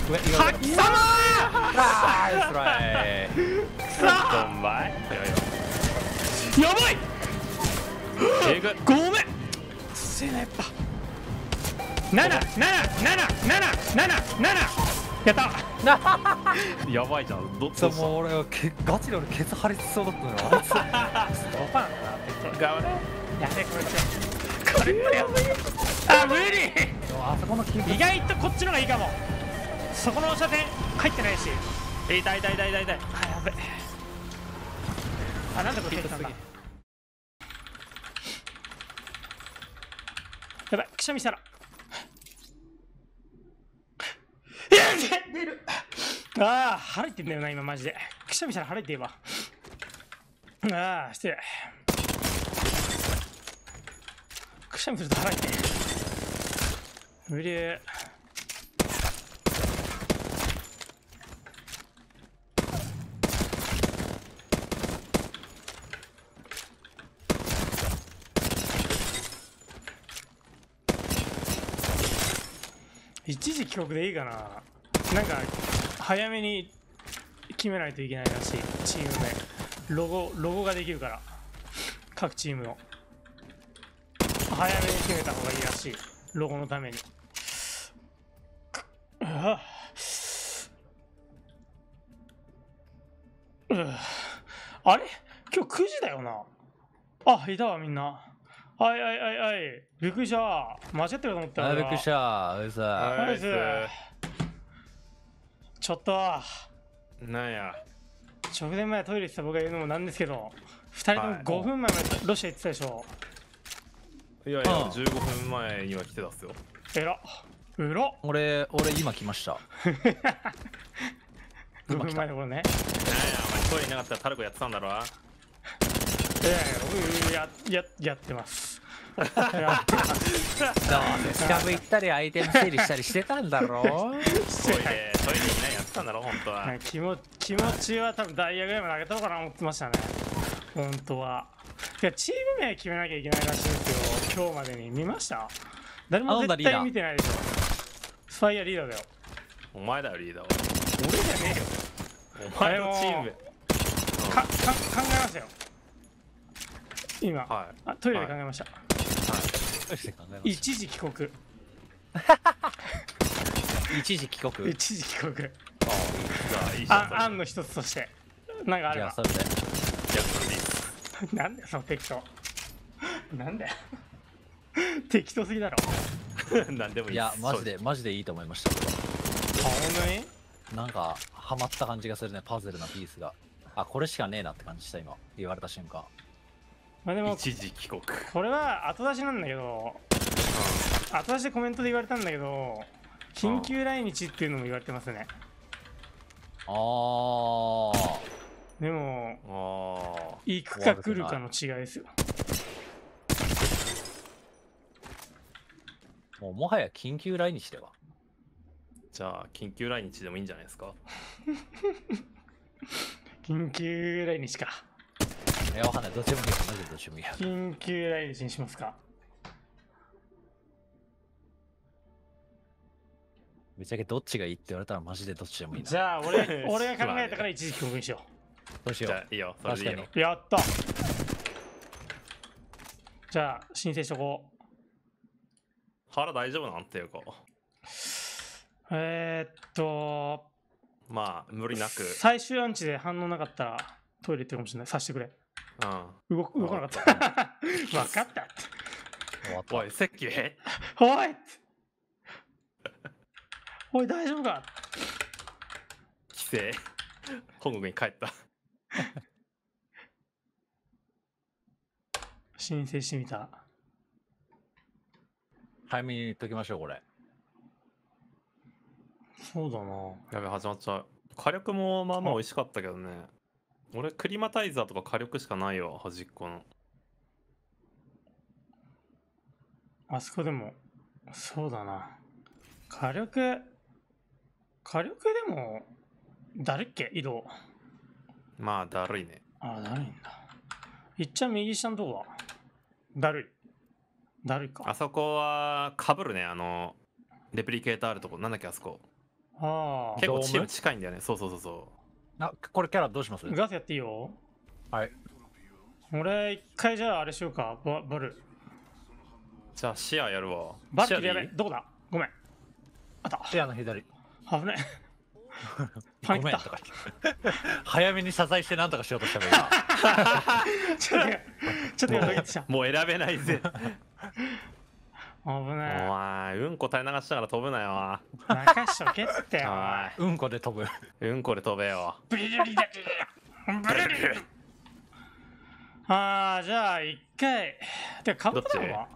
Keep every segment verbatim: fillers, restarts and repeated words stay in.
上貴様ナイストライくそーどんまいやばいえぐごめんせえなやっぱなななななななななやったやばいじゃん。どそうどうしたもう俺はけガチで俺ケツ張りそうだったのよあいつストパンだな頑張れ。 やべえこれこれこれやばいあ無理あそこのキープ意外とこっちの方がいいかもそこの射程入ってないし痛い痛い痛い痛い痛い。 あやべえあなんでこれ蹴ったんだやばいくしゃみしたら出るああ腹いってんだよな今マジでくしゃみしたら腹いって言えばああ失礼くしゃみすると腹いって無理一時帰国でいいかななんか早めに決めないといけないらしいチーム名ロゴロゴができるから各チームの早めに決めた方がいいらしいロゴのためにうわうわあれ今日くじだよなあいたわみんなはいはいはいはいびっくりした間違ってると思ったよあびっくりしたうざナイスちょっとなんや。 直前までトイレ行ってた僕が言うのもなんですけどふたりともはいごふんまえまでロシア行ってたでしょいやいや、じゅうごふんまえには来てたっすよ。 えらうら俺俺今来ましたごふんまえの頃ねなんや、お前トイレいなかったらタルコやってたんだろ。 いやいや僕やややってますやってますどうせスカブ行ったりアイテム整理したりしてたんだろトイレ、トイレいないやってたんだろ、本当は。 はい気も気持ちは多分ダイヤグラム投げたのかなと思ってましたね本当はいやチーム名決めなきゃいけないらしいんですよ今日までに見ました誰も絶対見てないでしょスパイアリーダーだよお前だよ、リーダーは。 俺じゃねえよお前のチーム名。 かか考えましたよ今、 はい。 あトイレで考えました、一時帰国一時帰国一時帰国じゃあ、いいじゃん。 あ案の一つとしてなんかあればじゃあそれでいや、それでいいっす。 なんだよその適当なんだよ適当すぎだろなんでもいいっす。 いやマジでマジでいいと思いましたあ本当になんかハマった感じがするねパズルなピースがあこれしかねえなって感じした今言われた瞬間まあでも一時帰国。 これは後出しなんだけど後出しでコメントで言われたんだけど緊急来日っていうのも言われてますねあーでもああ。 行くか来るかの違いですよもうもはや緊急来日ではじゃあ、緊急来日でもいいんじゃないですか。 緊急来日かいやわかんないどっちでもいいよマジでどっちでもいいよ緊急来日にしますかぶっちゃけどっちがいいって言われたらマジでどっちでもいいなじゃあ俺俺が考えたから一時帰国にしよどうしようじゃあ、いいよ、それでいいよ確。 うやったじゃあ申請しとこう腹大丈夫なんていうか。 えー、っとまあ、無理なく。 最終アンチで反応なかったらトイレ行ってるかもしれないさしてくれうん。 動く動かなかった分かったって終わったおい、席へ。 おいおい大丈夫か帰省。本国に帰った。 申請してみた早めに言っときましょうこれそうだなやべ、始まっちゃう。火力もまあまあ美味しかったけどね。俺、クリマタイザーとか火力しかないわ、端っこの。 あそこでもそうだな火力火力でもだるっけ移動まあ、だるいね。 ああだるいんだいっちゃん右下のとこはだるいだるいかあそこは、かぶるね、あの、レプリケーターあるとこ。なんだっけ、あそこ。 あ結構チーム近いんだよね。そうそうそうそあ、これキャラどうします？ あガスやっていいよ。 はい。 俺一回じゃああれしようか。ババルう。じゃあ視野やるわ。 バルキリや視野でいいべどこだ。ごめんあった視野の左。 危ねえパニッったごめんとか言って早めに謝罪してなんとかしようとしたから今ちょっとちょっと今ドキッとしたもう選べないぜ。 危おね前、うんこ垂れ流しながら飛ぶなよ。 え任しとけってよはうんこで飛ぶ。 い。うんこで飛べよ。 ブリリリリリブリリリああじゃあ一回てかカウントダウンは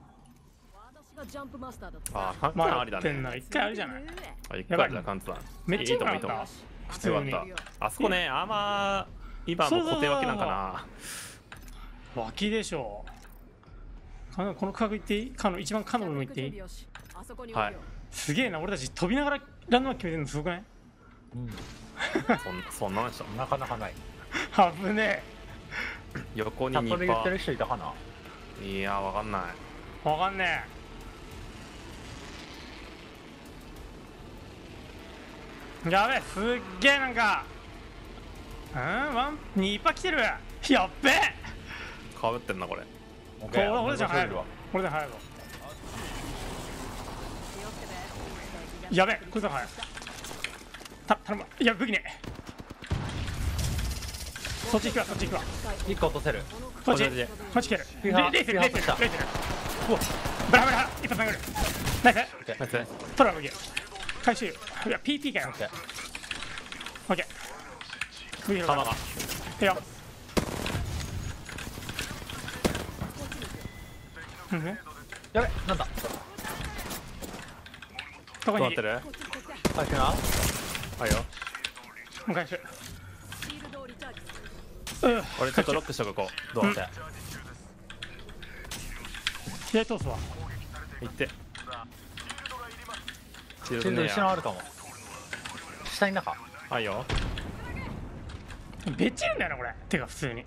ああ、カンタンありだ迷ってんね。 の一回ありじゃないあ、一回じゃあカンタン。 めっちゃいいと思う、いいと思う良かった。普通によかった。あそこね、アーマー、イバーの固定分けなんかな。 脇でしょかのこの区画行っていいかの一番角の部分行っていいはい。 すげえな俺たち飛びながらランドマーク決めてるのすごくないうん。 そんそんなんでしょ。 Hmm. なかなかない。 危ね横ににチャットで言ってパる人いたかな？ ー。いや、わかんない。 えわかんねえやべえすっげえなんかうんワンにパ来てるやっべえかぶってんな、これ。 オッこれ俺じゃ入るわわ。 俺じゃ入るわやべえこいつは入るた頼むいや武器ねそっち行くわそっち行くわ一個落とせる。 こっちこっちでこっち来てるピーハーレイセルレイセルピーハーレイセルうわブラブラ一発殴るナイスナイス。 トラ武器回収いや ピーピー かよオッケー。 オッケー武器拾うから弾が。 いいようんねやべ、なんだ。 どこにどうなってる？ 回収な。 はいよ。 回収うん俺ちょっとロックしとくこう。どうオッケー。 左通すわ行って。シールシールドドね一緒のあるかも。下に中。 はいよ。 べっちるんだよなこれてか普通に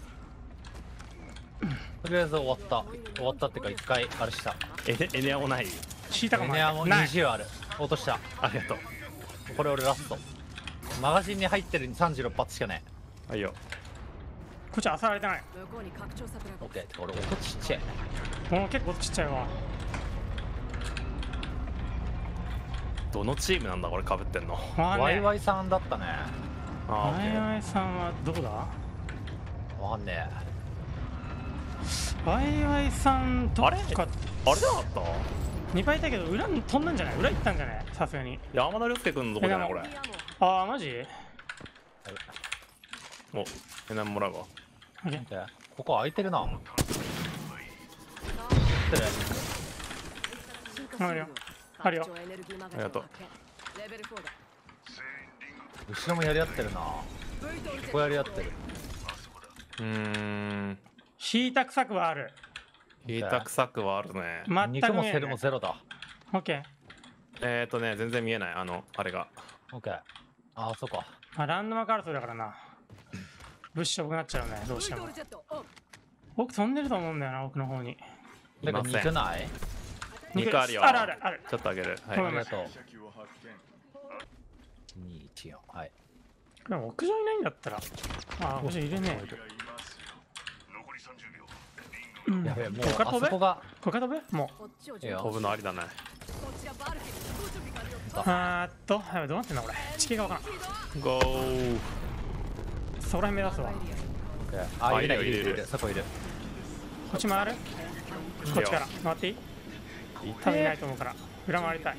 とりあえず終わった。終わったっていうか一回あれした。 エネエネアもない。 引いたかもエネアもないにじゅうある。落とした。 ありがとう。 これ俺ラスト。マガジンに入ってるにさんじゅうろく発しかねはいよ。 こっち漁られてないえ。オッケー。てか俺音ちっちゃい。 もう結構ちっちゃいわどのチームなんだこれかぶってんの。 わかんねワイワイさんだったね。 あーオッケー。 えワイワイさんはどこだわかんねワイワイさんどっかあれあれじゃなかった？ にばいいたけど裏に飛んだんじゃない裏行ったんじゃないさすがに山田涼介君のとこじゃないこれ。 ああマジお、エナもらうわ。 オッケーえ。ここ空いてるな。失礼。 あるよあるよありがとう。 後ろもやり合ってるな。ここやり合ってる。 うーん。 引いた臭くはある引いた臭くはあるね。 全く肉もセル見えないもゼロだ。 オッケーえーとね、全然見えない。あの、あれが。 オッケー。ああ、そうか。 まあランドマーク争いだからな物資多くなっちゃうねどうしても奥飛んでると思うんだよな奥の方にいなんかません肉ない？ 肉あるよ。 あるあるあるちょっとあげる。はい。 うんありがとう。に、いち、よん。はい。 でも屋上いないんだったらああ屋上いるねうんやべえ、もうここから飛べあそこが。 ここから飛べもういいよ飛ぶのありだね。 あーっとやべどうなってんだこれ地形がわからんゴー。 そこら辺目指すわオッケー。あ、 あいるいるいるいるいるいる。そこいる。 こっち回るこっちから回っていい多分いないと思うから裏回りたいこ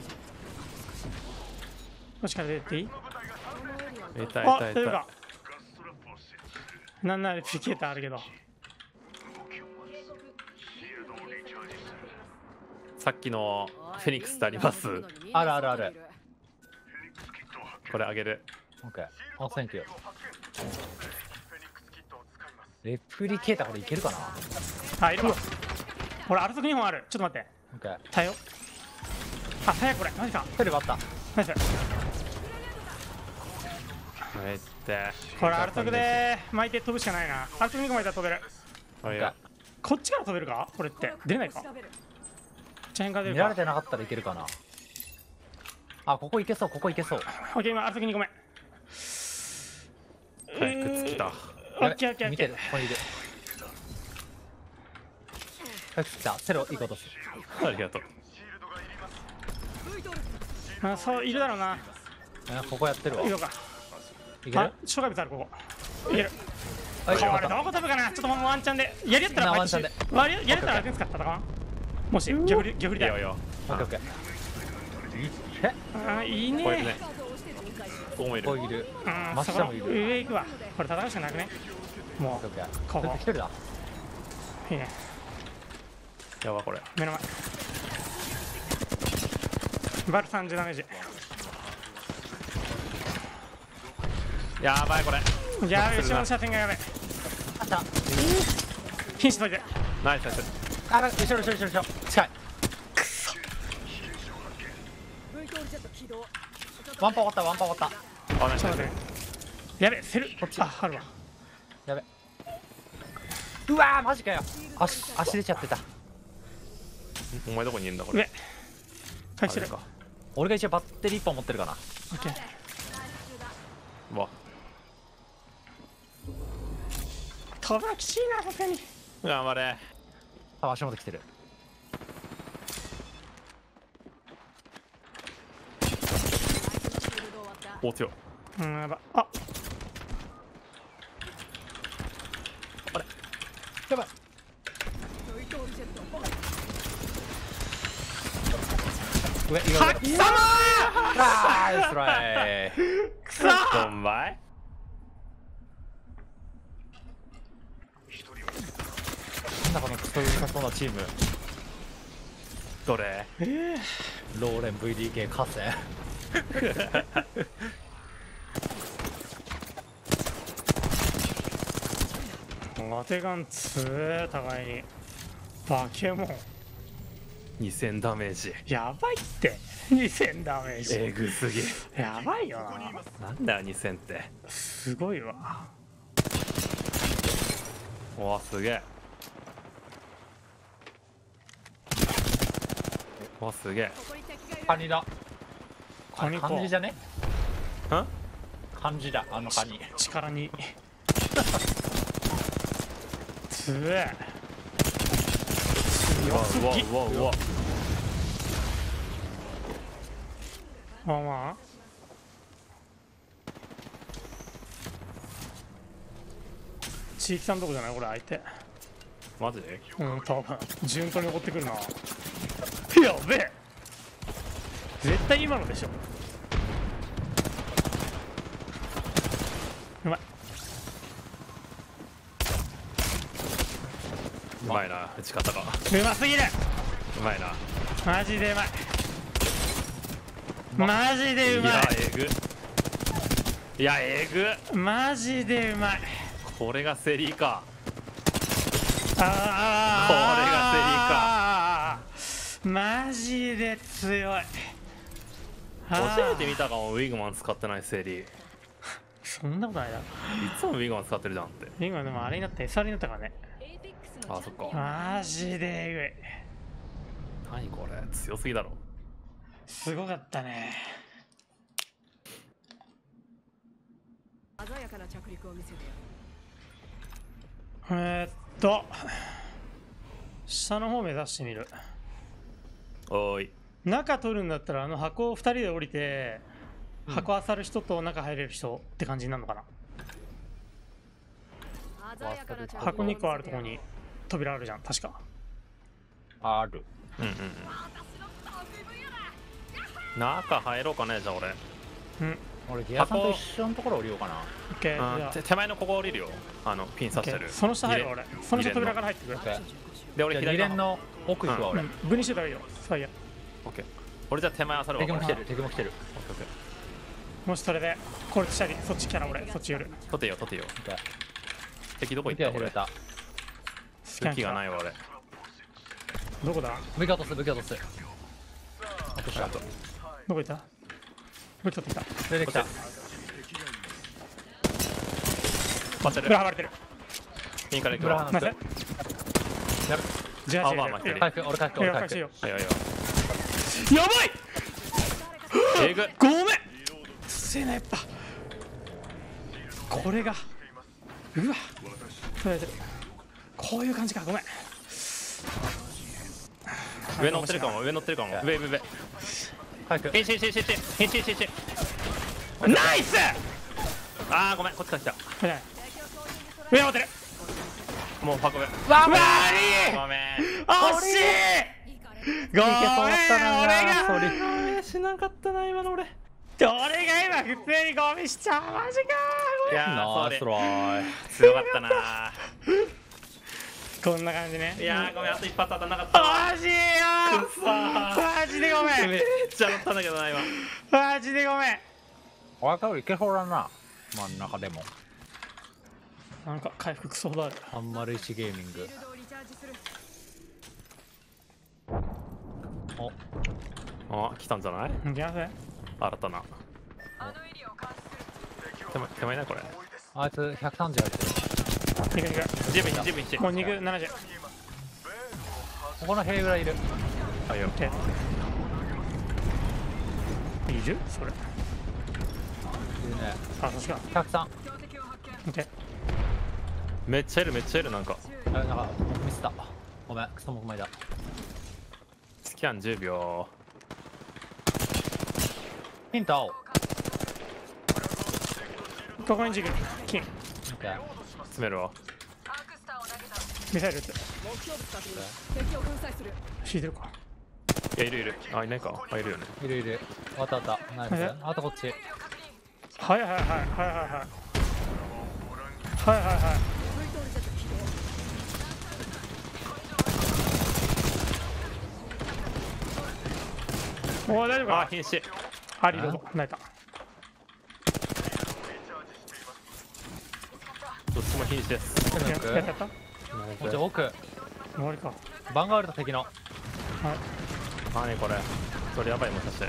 っちから出ていいいたいあたいた出るか。なんならピケーターあるけどさっきのフェニックスってあります？ あるあるある。 これあげる。 オッケー。あ、センキュー。レプリケーターこれいけるかな？ あいるわ俺アルトクにほんあるちょっと待ってオッケー。 耐えようあ耐えこれマジかセルバあった。 ナイスめって。 これアルトクで巻いて飛ぶしかないなアルトクにこ巻いたら飛べるはいよ。 こっちから飛べるかこれって出れないかこっち辺から出るか見られてなかったらいけるかな。 あ、ここ行けそう、ここ行けそう。 オッケー、今ある時にごめん。 はいくっつきた。 オッケーオッケーオッケー。 見てる、ここにいる。はい、来た。セロ行こうとする。 ありがとう。 あ、そういるだろうな。 あ、ここやってるわ。 行こうか。 いける？ あ、障害物あるここ。いける。 はい、 こよかった。 れどこ飛ぶかな。ちょっともうワンチャンでやりやったらなワンチャンで割りやりやったら楽に使ったかな。もし逆振り逆振りだよ。 いいよいいよ。 オッケーオッケー。え、 あ、いいね。 こいるね。ここもいる。 ここいる。 うん、 真そこ下もいる。 上行くわ。これ戦うしかなくね。もオッケーオッケー。 ここ来てるな。 ういいね。 やばこれ。 目の前。バルさんじゅうダメージ。 やばいこれ。 やべえ、後ろの車線がやべえ。 あった。 瀕死といて。 ナイスナイス。 あ、後ろ後ろ後ろ後ろ。近い。ワンパ終わった、ワンパ終わった。 あ、ナイスナイスちょっと待って。やべえ、セル。 こっちあ、あるわ。 やべ。うわー、マジかよ。足、足出ちゃってた。 お前どこにいるんだこれ。 上。回避する。 あれか。 俺が一応バッテリーいっぽん持ってるかな。 オッケー。 うわ。 飛ぶのきついな、さすがに。 頑張れ。 あ、足元来てる。 お強。 うん、やば。あ、 やばい。上、上、上。 はっ貴様あー、スライ。 ーくそお前。 なんだこのクソうるさそうなチーム。 どれ。 えー、 ローレン ブイディーケー 勝せ。 ガテガンつー、互いに。バケモン。 にせんダメージ。 やばいって。にせんダメージ。 えぐすぎ。 やばいよな。 なんだよにせんって。 すごいわ。 おわすげえ。おわすげえ。 カニだ。 カニか漢字じゃね？ ん？ 漢字だ、あのカニ。 力に。つー。 うわうわうわうわ。 まあまあ。地域さんとこじゃないこれ相手。 マジで？ うん多分順当に残ってくるな。やべえ絶対今のでしょ。うまい。 うまいな打ち方が。 うますぎる。 うまいな。 マジでうまい。マジでうまいやえぐ。いやえぐ。 い。マジでうまい。 これがセリーか。 ああマジで強い。 初めて見たかもウィグマン使ってないセリー。いそんなことないだろ。 つもウィグマン使ってるじゃんって。 今でもあれになった エスアール になったからね。 あそっか。 マジでえぐい。 何これ強すぎだろ。 すごかったね。 鮮やかな着陸を見せてやる。 えー、っと下の方目指してみる。 おーい。 中取るんだったらあの箱をふたりで降りて、 うん箱漁る人と中入れる人って感じになるのかな。 鮮やかな着陸を箱にこあるところに扉あるじゃん確か。 ある。 うんうんうん。中入ろうかねじゃあ俺。 うん俺ギアさんと一緒のところ降りようかな。 オッケー。じゃあうん手手前のここ降りるよ。あのピン刺してる。 その下入る二俺。その下扉から入ってくる。 オッケー。 で俺じゃあ左の。 二連の奥行くわ俺。 うん分にしてたらいいよ。ファイヤー。 オッケー。俺じゃあ手前あさるわ。これ敵も来てる、敵も来てる。 オッケーオッケー。 もしそれでこれ下にそっちキャラ俺そっち寄る。 取ってよ取ってよ。 オッケー。 敵どこ行っ敵た俺。 が拾えた。 武器がないいわ俺。 どこだ武器落とす、武器落とす。落とした。 どこ行った武器取ってきた。 出てきた。 待ってる。 裏はまれてる。 ピンから行くわ。 ブラハンナイス。 やる。 じゅうはちあまあまあ入れる。 回復、俺回復、 い俺回復。 や回復しよいやいや。 う。やばいえぐい。 ごめんせえなやっぱこれがうわ取られてるこういう感じかごめん上乗ってるかも上乗ってるかも上上上。 早く変身変身変身変身変身。 ナイスあーごめんこっちから来た。 上持ってるもう運べ。 わごめん。 惜しいごめん俺がしなかったな今の俺。 俺が今普通にゴミしちゃうマジかいやーナイストライ。 強かったな。 こんな感じねいやーごめんあと一発当たんなかったわ。 マジよくっそーマジでごめんめっちゃ当たったんだけどな今。 マジでごめん若いけほらな真ん中でもなんか回復クソほどあるあんまるいちゲーミング。おあ来たんじゃない。 いきます新たな手前手前なこれ。 あいつひゃくさんじゅう入ってる。 いくいくジムにジムにもう肉ななじゅうここの塀裏いる。 あいよ。 手いるそれいるね。 あ確かひゃくさん。 見てめっちゃいるめっちゃいるなんか。 あなんかミスった。ごめんクソもくまいだ。 スキャンじゅうびょヒント青。 ここに軸金う詰めるわ。 ミサイル撃つ目標物確認敵を粉砕する敷いてるかいやいるいる。あいないか。あいるよね。 いるいる。あったあったナイスえ。 あとこっち。 はいはいはいはいはいはいはいはいはいおお大丈夫かあ瀕死。 ハリーどうぞ泣いたどっちも瀕死です。 ややったやったこっち奥。 終わりかはバンガールと敵の。 い何これ。それやばいもしかして。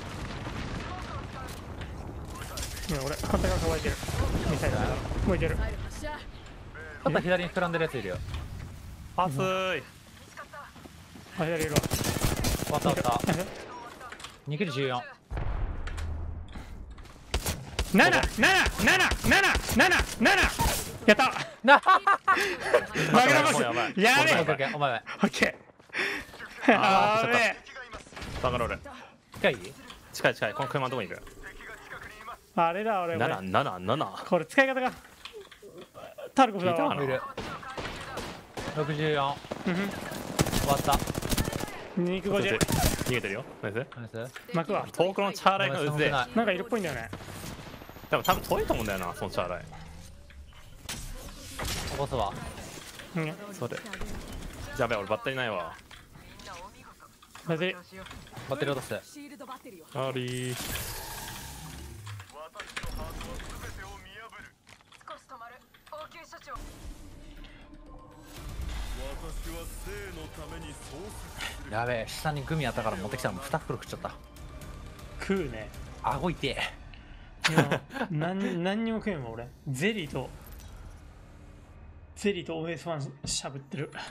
いや俺反対側から湧いてるミサイルもういけるミサイル発射ちょっと左に膨らんでるやついるよ。 熱い。 あ左いるわ終わった終わった。にキルじゅうよん。 なななななななななやったな負けたもうやばい。 やべえオッケーオッケーお前はオッケーあーやべえバカロール。 近い。 近い近い。この車のとこにいる。 あれだ俺なな俺なななな。 これ使い方がタルコフだわ聞いたかいる。ろくじゅうよん。 うん終わった。 肉ごじゅう逃げてるよ。ナイス。 ナイス。 巻くわ遠くのチャーライがうぜえ。 ない。 なんかいるっぽいんだよねでも多分遠いと思うんだよなそのチャーライ。 起こすわ。 うんそれ。やべえ俺バッテリーないわ。 バッテリーバッテリー落とす。 シールドバッテリーをありー。 少し止まる応急処置をやべえ下にグミあったから持ってきたのにに袋食っちゃった。 食うね顎痛え。 いやなん何にも食えんわ俺ゼリーとゼリーと オーエスワン しゃぶってる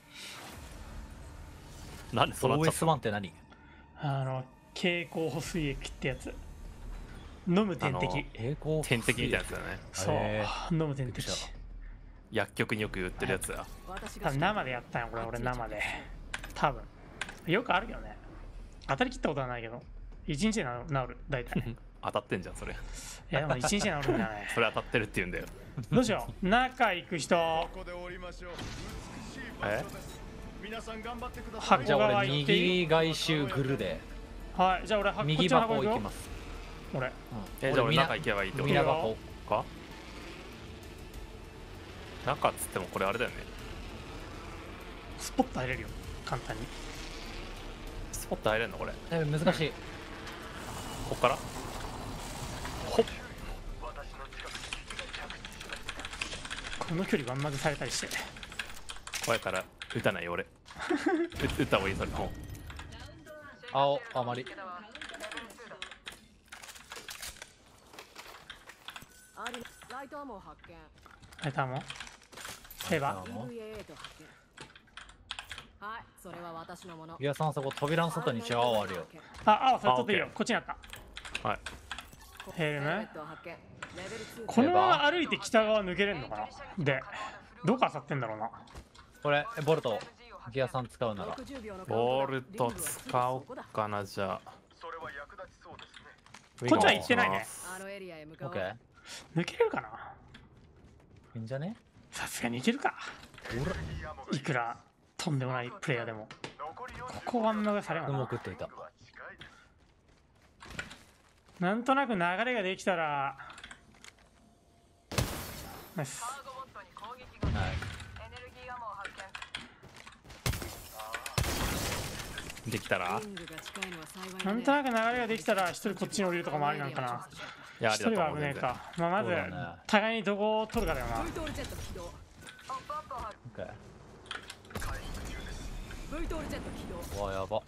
なんでそうなっちゃっオーエスワン って何？ あの経口補水液ってやつ飲む点滴あの栄光た。点滴みたいなやつだよね。 そうへ飲む点滴びっくりした薬局によく売ってるやつや。 私が多分生でやったんよこれ俺生で多分よくあるけどね当たり切ったことはないけどいちにちで治る治る大体当たってんじゃんそれ。 いやでもいちにちで治るんじゃないそれ当たってるって言うんだよ。 どうしよう中行く人え箱じゃあ側俺行っていい右外周グルではいじゃあ俺はこっ右ちの箱行くよ箱行きます。 俺えじゃあ俺中行けばいいってこ右と箱。 か。中っつってもこれあれだよね。 スポット入れるよ簡単にスポット入れんのこれ。 だいぶ難しい。 こっからほっ。 この距離ワンマグされたりしてこうやったら撃たないよ俺。う撃った方がいいそれも。 青あまり。 ありライトアモ発見あれターモンヘバあのイーブイエーエイト発見はいそれは私のものいやさんそこ扉の外に一応青あるよ。 あ青それ取っていいよあオッケーこっちにあったはい。 ヘルムヘルメットを発見レベルツーこのまま歩いて北側抜けれんのかな。でどこ漁ってんだろうな。 これえボルトギアさん使うならろくじゅうびょうのボールと使おうかな、じゃあ。 こっちは行ってないね。 あのエリアへ向かおうオッケー抜けれるかな。 いいんじゃね。 さすがにいけるか。いくらとんでもないプレイヤーでもここワンノがされな俺もな。 食っといた。 なんとなく流れができたらナイス。 はいできたらリングが近いのは幸いだねなんとなく流れができたら一人こっちに降りるとかもありなんかな。 いや、あ一りだと思う。 人は危ねえ全然か。まあ、まずそうだね互いにどこを取るかだよな。 V トールジェット起動オッケー V トールジェット起動うわやば。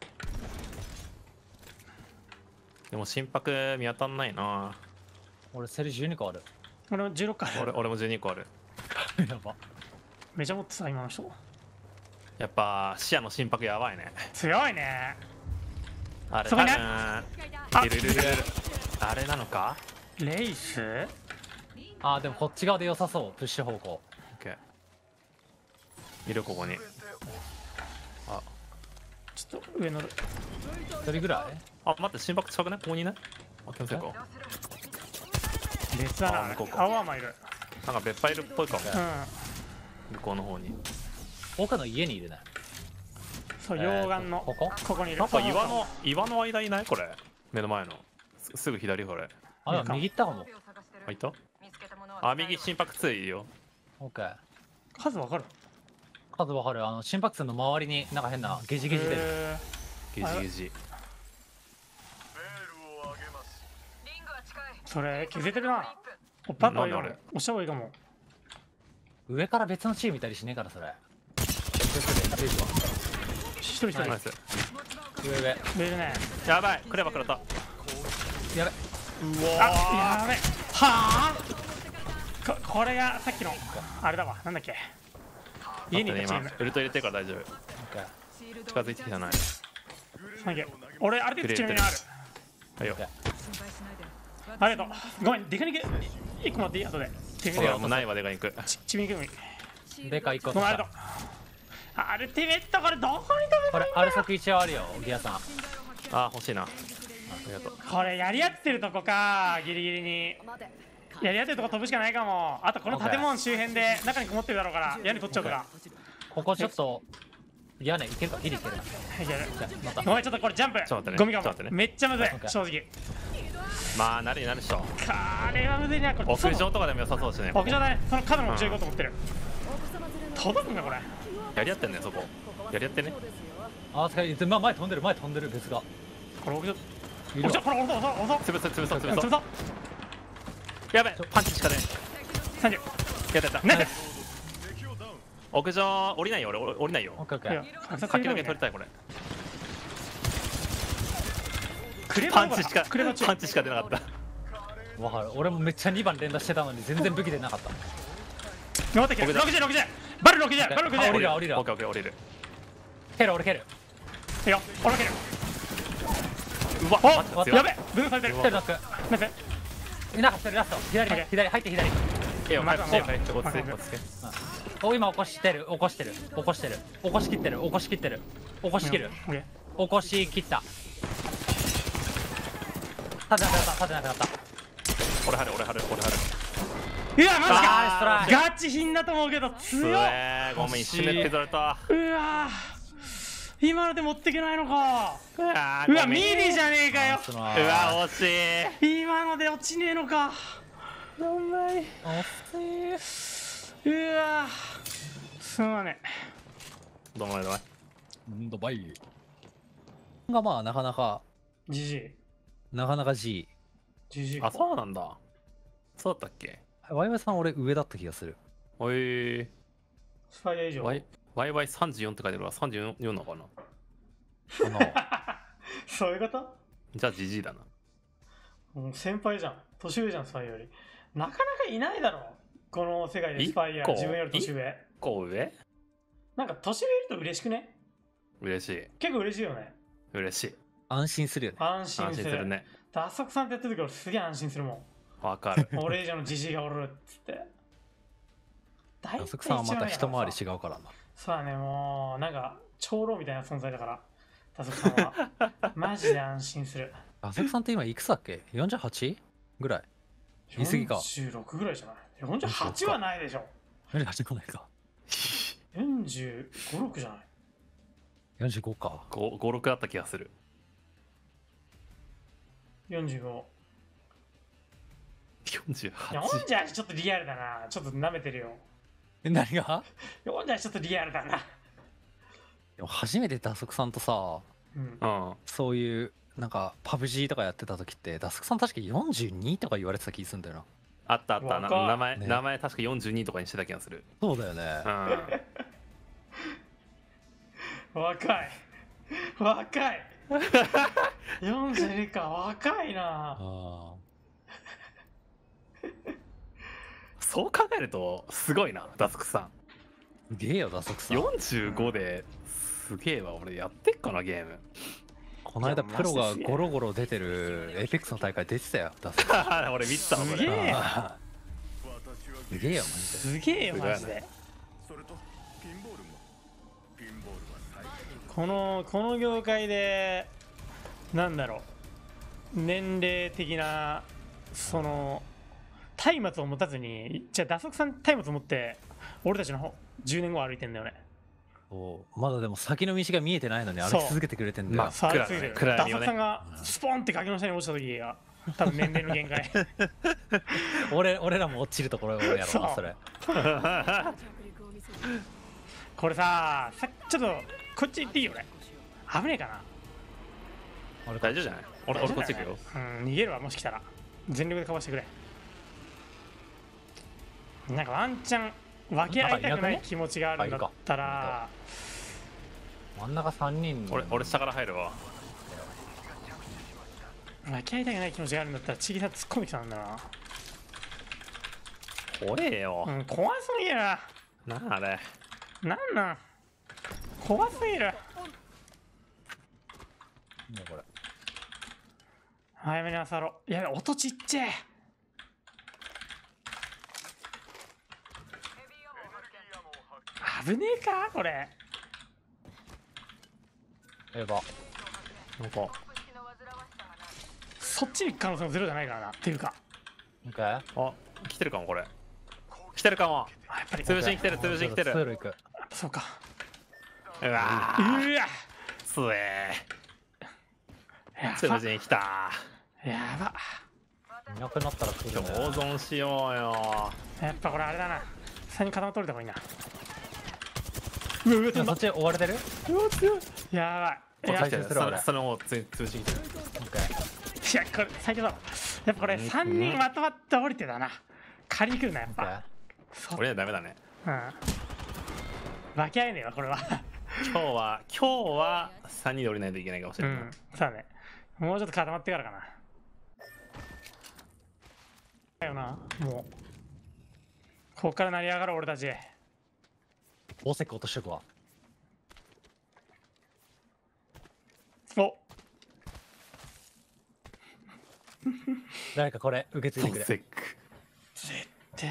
でも心拍見当たんないな。 俺セリじゅうにこある。 俺もじゅうろっかいある。 俺俺もじゅうにこある。 やば。 めちゃ持ってさ今の人。 やっぱ視野の心拍やばいね。 強いね。 あれそこに多あ分いるいるいるいる。あれなのか？ レイス。 あーでもこっち側で良さそう。プッシュ方向。 オッケー。いるここに。あちょっと上乗る。 一人ぐらい。 あ待って心拍近くない？ここにいない？あ気のせいか。 別だなあ向こう。か青山いる。 なんか別派いるっぽいかも。 うん。 向こうの方に。 奥の家にいるね。 そう、 えー溶岩のここここにいる。 なんか岩の岩の間いないこれ？目の前の。すすぐ左これ。 あでも右行ったかも。 あいた？あ右心拍ついよ。 オッケー。 数わかる。 数わかる。あの心拍数の周りになんか変なゲジゲジ出る。 へゲジゲジ。 リングは近いーそれ削れてるな。おパッとはいいかもなんで押した方がいいかも。 上から別のチームいたりしねえからそれ。 一人一人ナイス。 上上。 出るね。 やばい。クレバ食らった。 やべ。 あやべはあここれがさっきのあれだわ。なんだっけ。家にいたチーム。 ウルト入れてるから大丈夫。 オッケー。 近づいてきたない。 サンキュー。俺ある程度ちなみにある。 はいよ。 ありがとう。ごめんデカ肉一個持っていい後で。テいやもうないわでかい肉。 ちちびくみ。 でかい一個ごめんありがととう。アルティメットこれどこにこれアルソク一応あるよギアさん。 あ欲しいな。ありがとう。 これやり合ってるとこかギリギリに。 待てやり合ってるとこ飛ぶしかないかも。あとこの建物周辺で中にこもってるだろうから屋根取っちゃうからここちょっと屋根いけるかギリいけるな。 いける。 またごめんちょっとこれジャンプちょっと待ってねゴミかもちょっと待ってねめっちゃむずいオッケー正直。 まあなるになるでしょ。 これはむずいなこれ。 屋上とかでも良さそうですね。 屋上だね。その角の屋上行こうと思ってる。届くんだこれ。 やり合ってんねそこ。やり合ってね。 あー疲れ。ま前飛んでる前飛んでる別が。 これ屋上いるわ屋上これ押そう押そう潰そう潰そう潰押そう。 そう。 潰そう。 やべパンチしかねさんじゅう。 え。やったやった。 ね。 屋上降りないよ俺俺降りないよオッ。ケーオッケいやー。 格差先の毛ね取りたいこれ。 クレバーパンチしかクレバー中パンチしか出なかった。 わかる。俺もめっちゃにばん連打してたのに全然武器出なかった。 頑張ってきてろくじゅうろくじゅうバルろくじゅうバルろくじゅう降りる降りるオッケーオッケー降りる。 蹴る俺蹴る。 いいよ俺蹴る。 うわおマジで強い。 やべ分されてる。 蹴るノック。 ナイス。 いなかったラスト左オッケー左入って左。 えよまだ早く早く早く落ち着けまだ落ち着け。 お今起こしてる起こしてる起こしてる起こしきってる起こしきってる起こしきるオッケー起こしきった。立てなくなった立てなくなった。 俺張る俺張る俺張る。 うわマジかあーストライガチ品だと思うけどす強っ。 えーごめん一瞬で削られた。 うわ今ので持ってけないのか。 うわうわミリじゃねえかよ。 そのうわ惜しい。 今ので落ちねえのか。なんない。 惜しうわすまねどうもどうも。 い。うんとバイがまあなかなかジジイなかなか G。 ジジイあそうなんだ。そうだったっけ。 ワイワイさん俺上だった気がする。 おいスパイア以上ワイワイワイさんじゅうよんって書いてるわ。さんじゅうよんなのかな。 あのそういうことじゃあジジイだな。 もう先輩じゃん年上じゃんスパイより。なかなかいないだろこの世界でスパイや一個自分より年上。 こう上なんか年上いると嬉しくね。 嬉しい結構嬉しいよね。 嬉しい。 安心するよね。 安心安する心するね。 ダソクさんってやってる時俺すげえ安心するもわかる。 ん。俺以上のジジイがおるっつって。大ダスクさんはまた一回り違う。 うからな。 そうだね、もう、なんか、長老みたいな存在だから、ダソクさんは。マジで安心する。 ダスクさんって今いくつだっけ ?よんじゅうはち? ぐらい。言い過ぎかよんじゅうろくぐらいじゃない ?よんじゅうはち はないでしょ。 よんじゅうはちもないか。 よんじゅうご、ろくじゃないよんじゅうごか。 ご、ご、ろくだった気がする。 よんじゅうご。 よんじゅうはち。 よんじゅうはちちょっとリアルだな。ちょっと舐めてるよ。 え、何がよんじゅうはちちょっとリアルだな。 でも初めてダスクさんとさ、 うん。 うん。 そういう、なんか、パブジー とかやってた時って、ダスクさん確かよんじゅうにとか言われてた気するんだよな。 あったあった。な若い名前、 ね名前確かよんじゅうにとかにしてた気がする。 そうだよねう。ん。 若い。若い。よんじゅうにか、若いな。 あそう考えると、すごいな、ダスクさん。 あ。すげえよ、ダスクさん。 よんじゅうごですげえわ。俺やってっかな、ゲーム。 この間いやプロがマジですげえゴロゴロ出てるエイペックスの大会出てたよ、ダスクさん。 俺見てたの、これ。 すげえあーすげえよ、マジで。 すげえよ、マジで。この、この業界で、なんだろう。年齢的な、その、松明を持たずに、じゃあ、打足さん松明を持って、俺たちの方じゅうねんご歩いてんだよね。 そうまだでも先の道が見えてないのに歩そうき続けてくれてんだよ。 まあさあ、 暗いついてる。 暗闇をね打足さんがスポンって崖の下に落ちた時が、多分年齢の限界。 俺俺らも落ちるところやろうな、 そうそれ。 着陸を見せる。 これさ、さちょっと、こっち行っていいよ、俺。危ねえかな。 俺大丈夫じゃない？俺、俺こっち行くよ。 うん、逃げるわ、もし来たら。全力でかわしてくれ。なんかワンチャン分け合いたくない気持ちがあるんだったら、 真ん中さんにん。 俺、俺下から入るわ。 分け合いたくない気持ちがあるんだったら、ちぎさん突っ込んできたんだな。 怖えよう。ん、怖すぎる。 なあ、あれ。 なんなん怖すぎる。 ねこれ早めにあさろ。やべ、音ちっちゃい。危ねえかこれ。 やば。 なんか、 そっちに行く可能性もゼロじゃないからな。っていうか、 オッケー。 あ、来てるかも、これ。来てるかも。 あ、やっぱり、 潰しに来てる、潰しに来てる。 ツール行く。 そうか。 うわうー、 わつえやー。 ば潰しに来た。 やば。 いなくなったら来る共ね。 存しようよ。 やっぱこれあれだな。さんにん固まっといた方がいいな。うわうわ、飛んだそっ。ち追われてる？ うわ強い。やばい。いや、 こっち来てる。 する俺そその方、つ潰しに来てる。 オッケー。 いやこれ最強だろ。やっぱこれさんにんまとまって降りてだな。借りに来るな、やっオッケーぱ。そう。 俺にはダメだね。 うん。分け合えねえわ、これは。 今日は、今日はさんにんで降りないといけないかもしれない。 うん。そうだね。もうちょっと固まってからかな。だよな、もう。こっから成り上がる俺たち。 宝石落としとくわ。 お誰かこれ受け継いでくれ。 ボセック。 絶対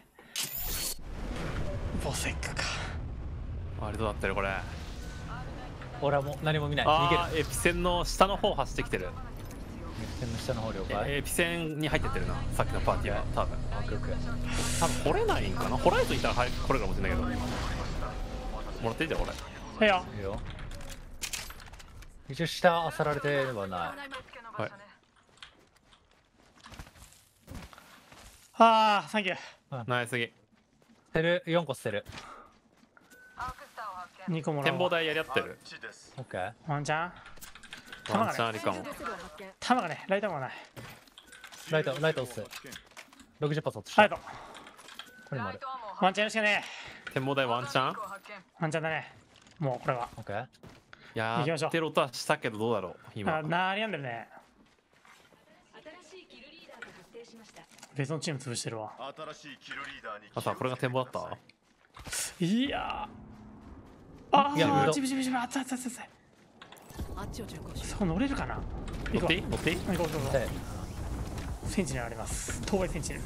ボセックか。 あれどうなってるこれ。 俺はもう何も見ない。逃げるあ。ー、エピセンの下の方走ってきてる。 線の下の方了解。 えエピセンに入ってってるな、さっきのパーティーは。多分オッケーオッケー。 多分掘れないんかな。掘られといたら入これるかもしれないけど。もらっていいじゃん、俺。 いいよ。 いいよ。一応下あさられてればない。 はい。 ああ、サンキュー。 ナイスぎ。 捨てる、よんこ捨てる。 にこもらおう。 展望台やり合ってる。 オッケー。 ワンチャンワンチャンありかも。 弾がね、ライターもない。 ライト、ライト押す。ろくじゅっ発落とした。 ありがとこれもある。 う。ワンチャンやるしかね展望台ワンチャンえ。ワンチャンだね。もうこれは。 オッケー。 や行きましょうってる音はしたけどどうだろう今。 あ、悩んでるね。 新しいキルリーダーが発生しました。 別のチーム潰してるわ。 新しいキルリーダーにあ、さ、これが展望だったいやー。あいやあ、 うどちびちびちび、熱い熱い熱い熱い。 あっちを巡航しそこ乗れるかな。 乗っていい行こ乗っていいう行こう行こう行こでう。センチネルあります。東映センチネル。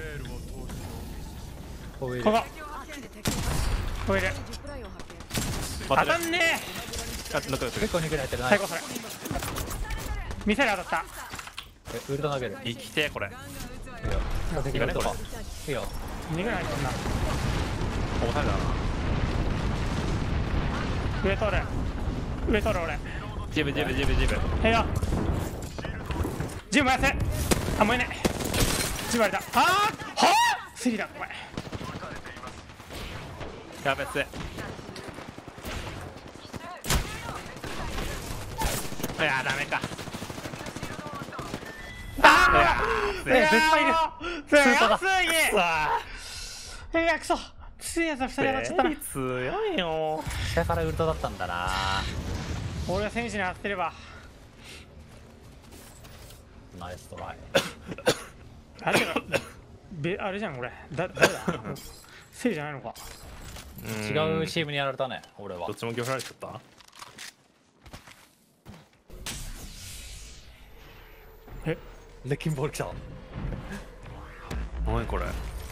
こういうここあっちで敵をこれでジップラインを発見当待ってるたんねあ残る残る結構肉入ってるな。 最高それ。ミサイル当たった。 えウルト投げる。いい生きてこれよ。できるとか。いいよ。 にぐらい入ってんな。 おされだな上取る上取る俺。 ジブジブジブジブへいよジム燃やせ。あ燃えねえ。ジム割れた。あーはあスリーだお前。 やべっせいやダメかあいやー絶対いる強すぎさあいやクソ強いやつはふたり当たっちゃったな。 強いよ下からウルトだったんだな。 俺が選手に当てれば。 ナイストライ。 あれだべあれじゃん俺だ誰だせいじゃないのか。 違うチームにやられたね、俺はどっ。ちも漁られちゃったえレッキンボール来た。 何これ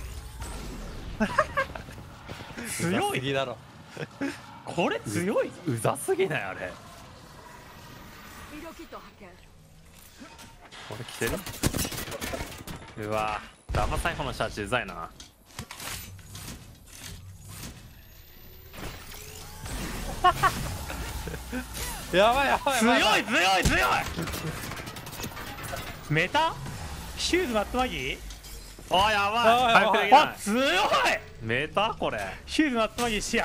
強いすぎだろ。 これ強いぞ。 うざすぎないあれ医療キット発見これ着てるうわダマサイホのシャチうざいなやばいやばい。 強い強い強いメタシューズマットマギー。 あやばいあやばい回復できないあ強いメーターこれシューズマットマギー視野。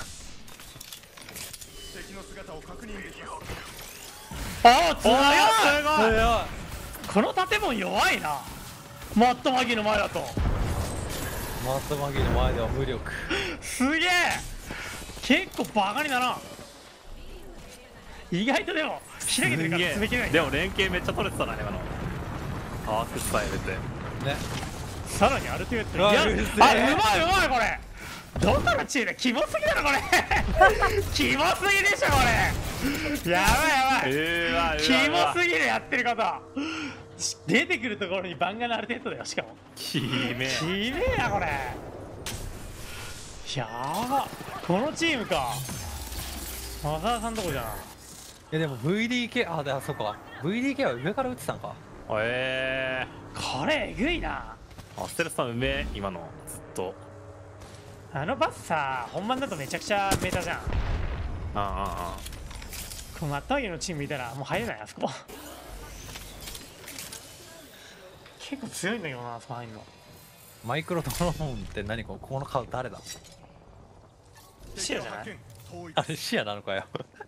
あ強い強い。 この建物弱いな。マットマギーの前だとマットマギーの前では無力。 すげえ結構バカにならん。意外とでも開けてるから詰めきれない。 でも連携めっちゃ取れてたな今のアークスタイルってね。 さらにアルティメットうわいやあううるせえまいうまいこれ。どこのチームキモすぎだろこれキモすぎでしょこれ。やばいやばい。 えーわうわキうわモすぎるやってること出てくるところに番がのアルテッドだよ。しかもきめきめえなこれ。やばこのチームか。マサダさんとこじゃん。 えでも ブイディーケー あであそっか ブイディーケー は上から撃ってたんか。 えこれえぐいな。 ー、アステルさんうめえ今のずっとあのバスさ本番だとめちゃくちゃメーターじゃん。 あああこのマットマギーのチーム見たらもう入れないあそこ結構強いんだけどなあそこ入んの。 マイクロドローンって何ここの顔誰だ。 シアじゃない。 あれ視野なのかよ。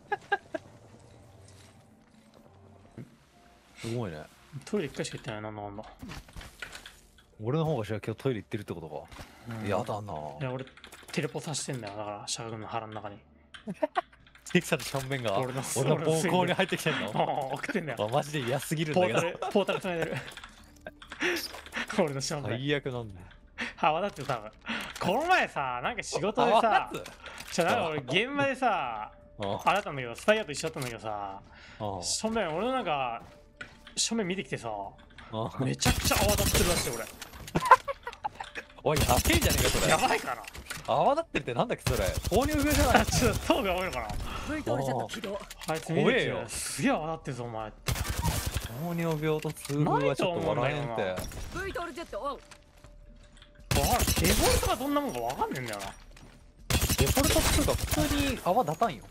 すごいね。 トイレ一回しか行ってないな。なんだなんだ。 俺の方がしら今日トイレ行ってるってことか。 うんやだな。 いや俺テレポさせてんだよ。だからシャガ君の腹の中にテキサの正面が俺の俺の膀胱に入ってきてんの。 ああ送ってんだよ。 あマジで嫌すぎるんポだけどータルポータルつないでる俺の正面最悪なんだよ。 泡だって多分この前さなんか仕事でさじゃなんか俺現場でさああれだったんだけどスタイヤと一緒だったんだけどさあ正面俺のなんか正面見てきてさあめちゃくちゃ泡立ってるらしい俺。 おいやべえじゃねえかそれ。 やばいかな。 泡立ってるってなんだっけそれ。糖尿病じゃない。 ちょっと頭が多いのかな。 V トールジェット起動あいつ見てきて怖えよすげえ泡立ってるぞお前。 糖尿病と痛風はちょっと笑えんないと思うんだよて。 V トールジェットオンわかるデフォルトがどんなもんかわかんねえんだよな。 デフォルトっつうか普通に泡立たんよ。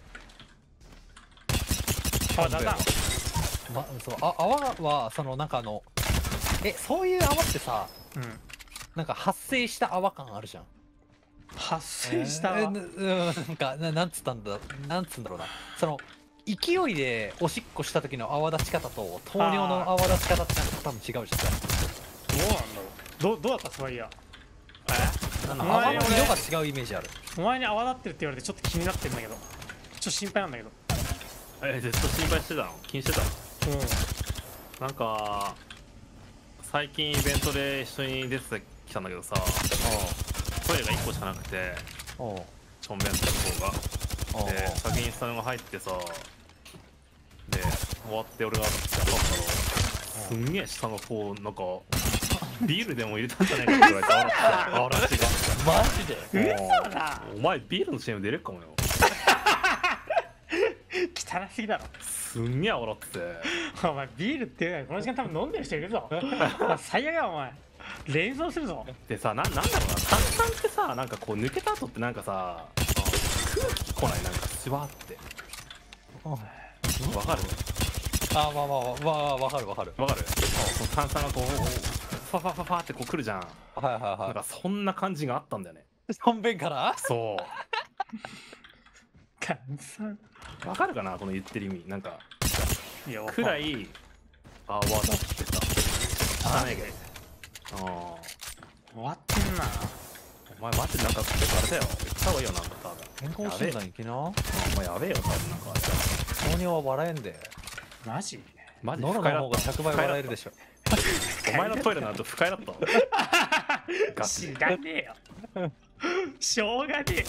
あだだま、そうあ泡はそのなんかあのえそういう泡ってさうんなんか発生した泡感あるじゃん。 発生した泡、 えーうんなんかななんつったんだなんつうんだろうなその勢いでおしっこした時の泡立ち方と糖尿の泡立ち方ってなんか多分違うじゃん。 どうなんだろう。どうどうだったスワイヤえなんだお前泡の色が違うイメージある。 ー。お前に泡立ってるって言われてちょっと気になってるんだけどちょっと心配なんだけど。 えずっと心配してたの気にしてたのうんなんか最近イベントで一緒に出てきたんだけどさトイレがいっこしかなくておう正面の方がおうで先にスタメンが入ってさで終わって俺が勝ったらすんげえ下がこうなんかビールでも入れたんじゃないかって言われたあらしがマジで嘘だ。 お前ビールの シーエム 出れるかもよ。 汚すぎだろ。 すんげえ笑っててお前ビールっていうのはこの時間多分飲んでる人いるぞ。お前最悪やお前。連想するぞ。 でさ、な、なんだろうな、炭酸ってさ、なんかこう抜けた後ってなんかさ、空気来ないなんかシュワーって。わかるあまあまあまあわかるわかる。 わかるその炭酸がこう、ファファファファってこう来るじゃん。 はいはいなんはかそんな感じがあったんだよね。 い。本編からそ炭酸。 う。わかるかなこの言ってる意味。なんか、 いや、 くらい、泡立ってた。汚ねえけど。ああ。 終わってんな。 お前マジでなんかちょっとあれだよ。言った方がいいよなんか多分。 健康診断行きな。 お前やべえよ多分なんかあれだ。 糖尿は笑えんで。 マジマジでノロの方がひゃくばい笑えるでしょ。 お前のトイレの後不快だったわ。ガチで知らねえよ。しょうがねえ。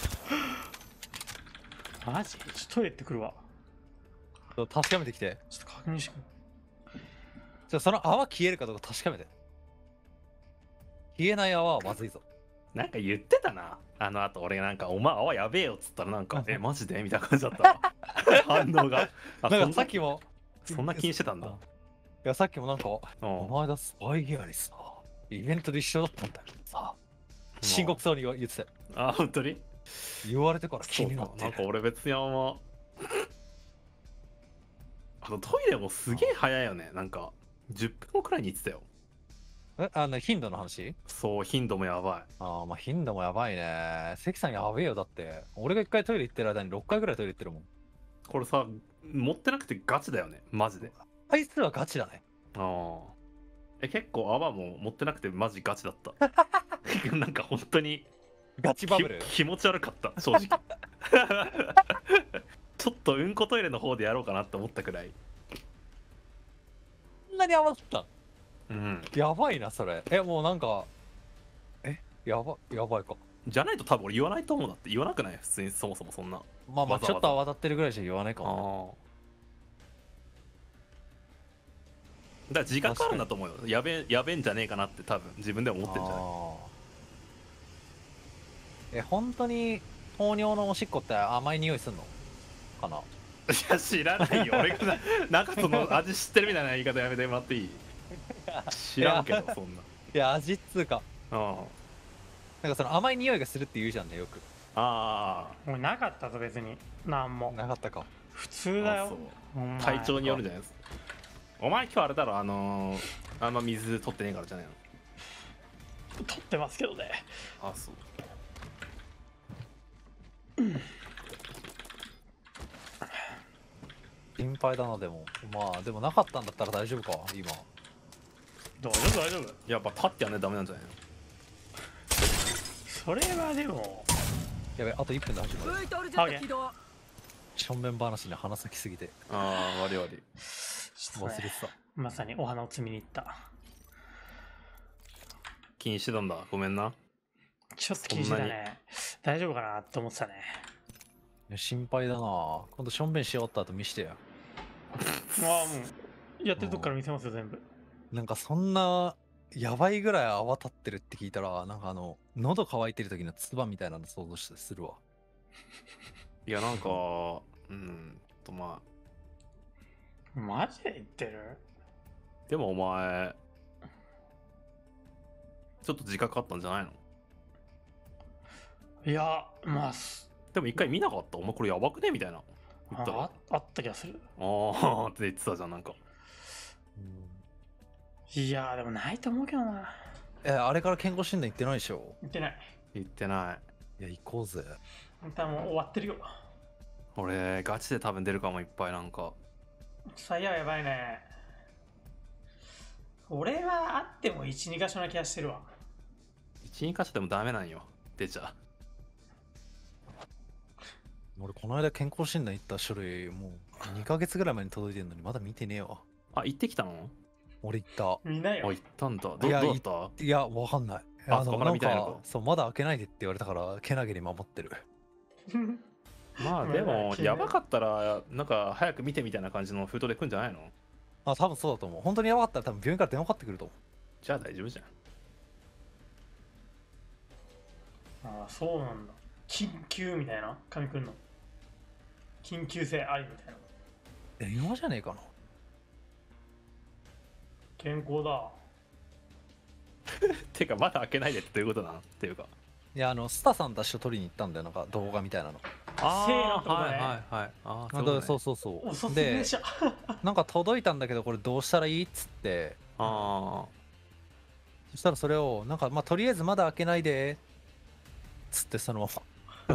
マジちょっとトイレ行ってくるわ。 ちょっと確かめてきて。 ちょっと確認してくる。 じゃあその泡消えるかどうか確かめて。消えない泡はまずいぞ。 なんか言ってたな。あの後俺がなんかお前泡やべえよっつったらなんかえマジでみたいな感じだったわ。反応が。あなんかそんさっきも、 そんな気にしてたんだ。 いやさっきもなんか、 うんお前だスパイギアにさ、イベントで一緒だったんだけどさ、深刻そうに言ってたよ。 あ本当に言われてから気になってそうかなんか俺別にあんまあのトイレもすげえ早いよね。なんかじゅっぷんごくらいに行ってたよ。 え、あの頻度の話？ そう頻度もやばい。 ああ、まあ頻度もやばいね。関さんやべえよ。だって俺が一回トイレ行ってる間にろっかいぐらいトイレ行ってるもん。 これさ持ってなくてガチだよねマジで。 回数はガチだね。 ああえ結構泡も持ってなくてマジガチだったなんか本当にガチバブル。 き気持ち悪かった正直ちょっとうんこトイレの方でやろうかなって思ったくらい。 そんなに泡だったうんやばいなそれ。え、もうなんか、え、やば、やばいか。 じゃないと多分俺言わないと思う。だって言わなくない普通にそもそもそんな。 まあまあわざわざちょっと泡立ってるぐらいじゃ言わないかあもあだから自覚あるんだと思うよ。やべえやべえんじゃねえかなって多分自分でも思ね。 ってんじゃない。 あーえ、本当に糖尿のおしっこって甘い匂いすんのかな？ いや知らないよ俺がななんかその味知ってるみたいな言い方やめてもらっていい？知らんけどそんな。 いや、味っつうか、 あなんかその甘い匂いがするって言うじゃんね、よく。 あもうなかったぞ別に。なんも。 なかったか。 普通だよあそう。 お前体調によるじゃないですか。お前今日あれだろあのー、あんま水取ってねえからじゃねえの？ 撮ってますけどね。 あそう心配だな、でも。まあ、でもなかったんだったら大丈夫か、今。 大丈夫大丈夫。 やっぱ立ってやんねダメなんじゃないの？ それはでも。 やべ、あといっぷんで始まる。 ブイトルジェット起動。 正面話に鼻先すぎて、 ああ悪い悪い。 忘れてた。 まさにお花を摘みに行った。 気にしてたんだごめんな。 ちょっと気にしてたね。大丈夫かなと思ってたね。 いや心配だな。今度しょんべんし終わった後見してよ。 ああ、もう、やってるとこから見せますよ、全部。 なんかそんなやばいぐらい泡立ってるって聞いたら、なんかあの喉乾いてる時の唾みたいなの想像してするわ。 いやなんかうんとまあマジで言ってる？ でもお前ちょっと自覚あったんじゃないの？ いや、まあ、すでも一回見なかった？お前これやばくねみたいな言ったらああった気がする。 ああって言ってたじゃんなんか。 いや、でもないと思うけどな。 え、あれから健康診断行ってないでしょ？ 言ってない。 言ってないいや行こうぜ。 本当はもう終わってるよ。 俺ガチで多分出るかもいっぱいなんか。 最悪やばいね。俺はあってもいち、に箇所な気がしてるわ。 いち、に箇所でもダメなんよ出ちゃ俺この間健康診断行った書類もうにかげつぐらい前に届いてるのにまだ見てねえわ。 あ行ってきたの？ 俺行った。 みんなよあ行。ったんだ。どいやどうだった？ いや、わかんない。 あそこからなん見たいのかかそうまだ開けないでって言われたからけなげに守ってる。 まあまあでもまあやばかったらなんか早く見てみたいな感じの封筒で来んじゃないの？ あ、多分そうだと思う。本当にやばかったら多分病院から電話かかってくると思う。 じゃあ大丈夫じゃん。 ああ、そうなんだ。緊急みたいな紙くんの。緊急性ありみたいな。 電話じゃねえかな。 健康だ。 てかまだ開けないでってどういうことなのっていうか。 いや、あのスタさんたちと撮りに行ったんだよ、なんか動画みたいなの。 あせーのってことねはいはいはい。ああだそうそうそう遅すぎででしょ。 なんか届いたんだけどこれどうしたらいいっつって、 あそしたらそれをなんかまあとりあえずまだ開けないでっつってそのまま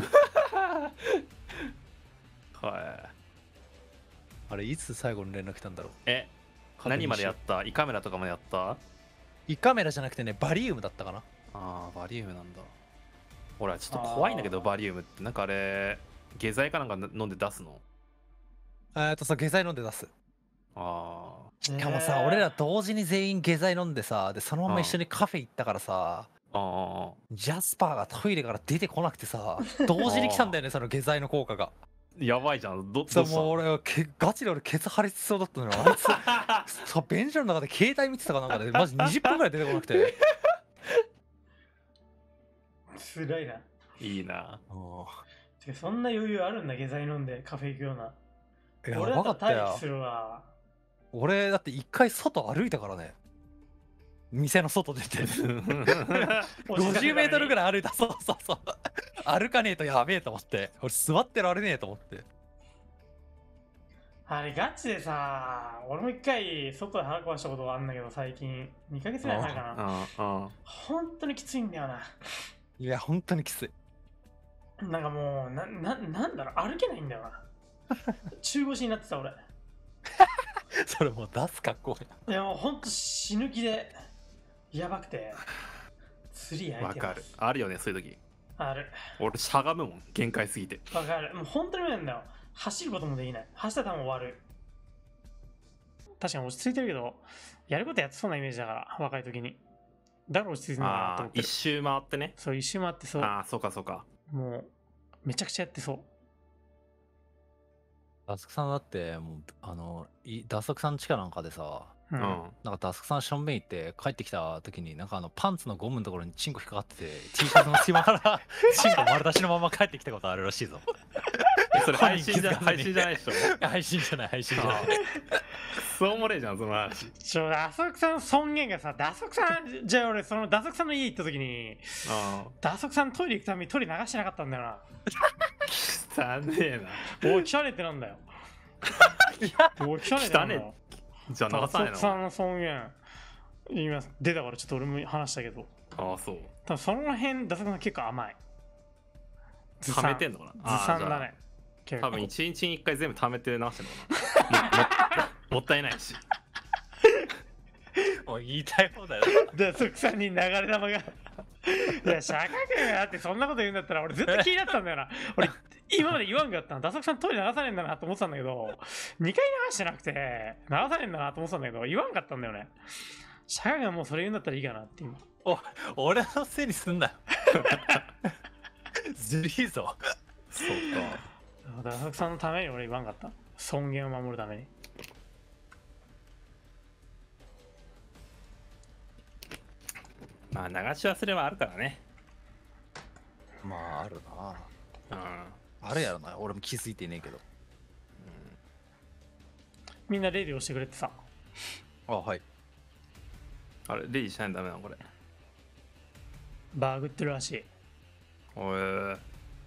あ。はい。 あれいつ最後に連絡来たんだろう。 え、何までやった？胃カメラとかまでやった？ 胃カメラじゃなくてね、バリウムだったかな。 ああ、バリウムなんだ。ほらちょっと怖いんだけど、バリウムってなんかあれ下剤かなんか飲んで出すの？ えーっとさ、下剤飲んで出す。 あしかもさ、俺ら同時に全員下剤飲んでさ、でそのまま一緒にカフェ行ったからさ、 あああ。 ジャスパーがトイレから出てこなくてさ、同時に来たんだよね、その下剤の効果が。 やばいじゃん。どどそううしたの？ もう俺はけガチで俺ケツ張りつそうだったのよ。あいつさ便所の中で携帯見てたかなんかでマジにじゅっぷんぐらい出てこなくて。 つらいな。 いいな。 てかそんな余裕あるんだ、下剤飲んでカフェ行くような。 いや俺だばかったよったら待機す。るわ。 俺だって一回外歩いたからね。店の外出てごじゅうメートルぐらい。 らい歩いた。そうそうそう。歩かねえとやべえと思って。俺座ってられねえと思って。 あれガチでさ、俺も一回外で腹壊したことがあるんだけど、最近にかげつぐらい前かな。 ああ。 本当にきついんだよな。 いや本当にきつい。 なんかもう、な、な、なんだろう、歩けないんだよな。中腰になってた俺。 それもう出す格好や。 いやもうほんと死ぬ気で、やばくて、釣り焼いわてます。 かる。あるよね、そういう時。 ある。 俺しゃがむもん、限界すぎて。 わかる。もう本当に無理なんだよ。走ることもできない。走ったら多分終わる。確かに落ち着いてるけど、やることやってそうなイメージだから、若い時に。だから落ち着いてるのかなとああ思っ、てる。 一周回ってね。 そう、一周回ってそう。 ああ、そうかそうか。 もう、めちゃくちゃやってそう。 ダスクさんだってもうあのいダスクさん家かなんかでさ、 ううん。 なんかダスクさんしょんべん行って帰ってきた時になんかあのパンツのゴムのところにチンコ引っかかってて T シャツの隙間からチンコ丸出しのまま帰ってきたことあるらしいぞ。 えそれ配信じゃ気づかずに配信じゃないでしょ。 配信じゃない配信じゃない。 ああくそおもれえじゃん、その話。 ちょ、ダソクさんの尊厳がさ、ダソクさん、じゃあ俺、そのダソクさんの家行った時に、 あダソクさんトイレ行くためにトイレ流してなかったんだよな。 あ。汚ねえな。 おい、汚ねえってなんだよ。おい、汚ねえってなんだよ。 じゃあ流ダさないの？ ソクさんの尊厳、今出たからちょっと俺も話したけど、 ああ、そう。 多分その辺、ダソクさん結構甘い。ず溜めてんのかな？ ずああさんだね。結構多分一日に一回全部貯めて流してるのかな。もももったいないし。 もう言いたい方だよ。 ダソクさんに流れ玉が。いや、社会人がだってそんなこと言うんだったら俺ずっと気になってたんだよな。俺、今まで言わんかったの。ダソクさんトイレ流さねえんだなと思ってたんだけど、にかい流してなくて、流さねえんだなと思ってたんだけど、言わんかったんだよね。社会人がもうそれ言うんだったらいいかなって今。 お俺のせいにすんなよ。ずるいぞ。 そうか。 ダソクさんのために俺言わんかった。尊厳を守るために。 まあ流し忘れはあるからね。 まああるな。 うん。 あるやろな。俺も気づいてねえけど。 みんなレディをしてくれてさ。 あはい。 あれ、レディしないとダメなのこれ。 バグってるらしい。 おえ。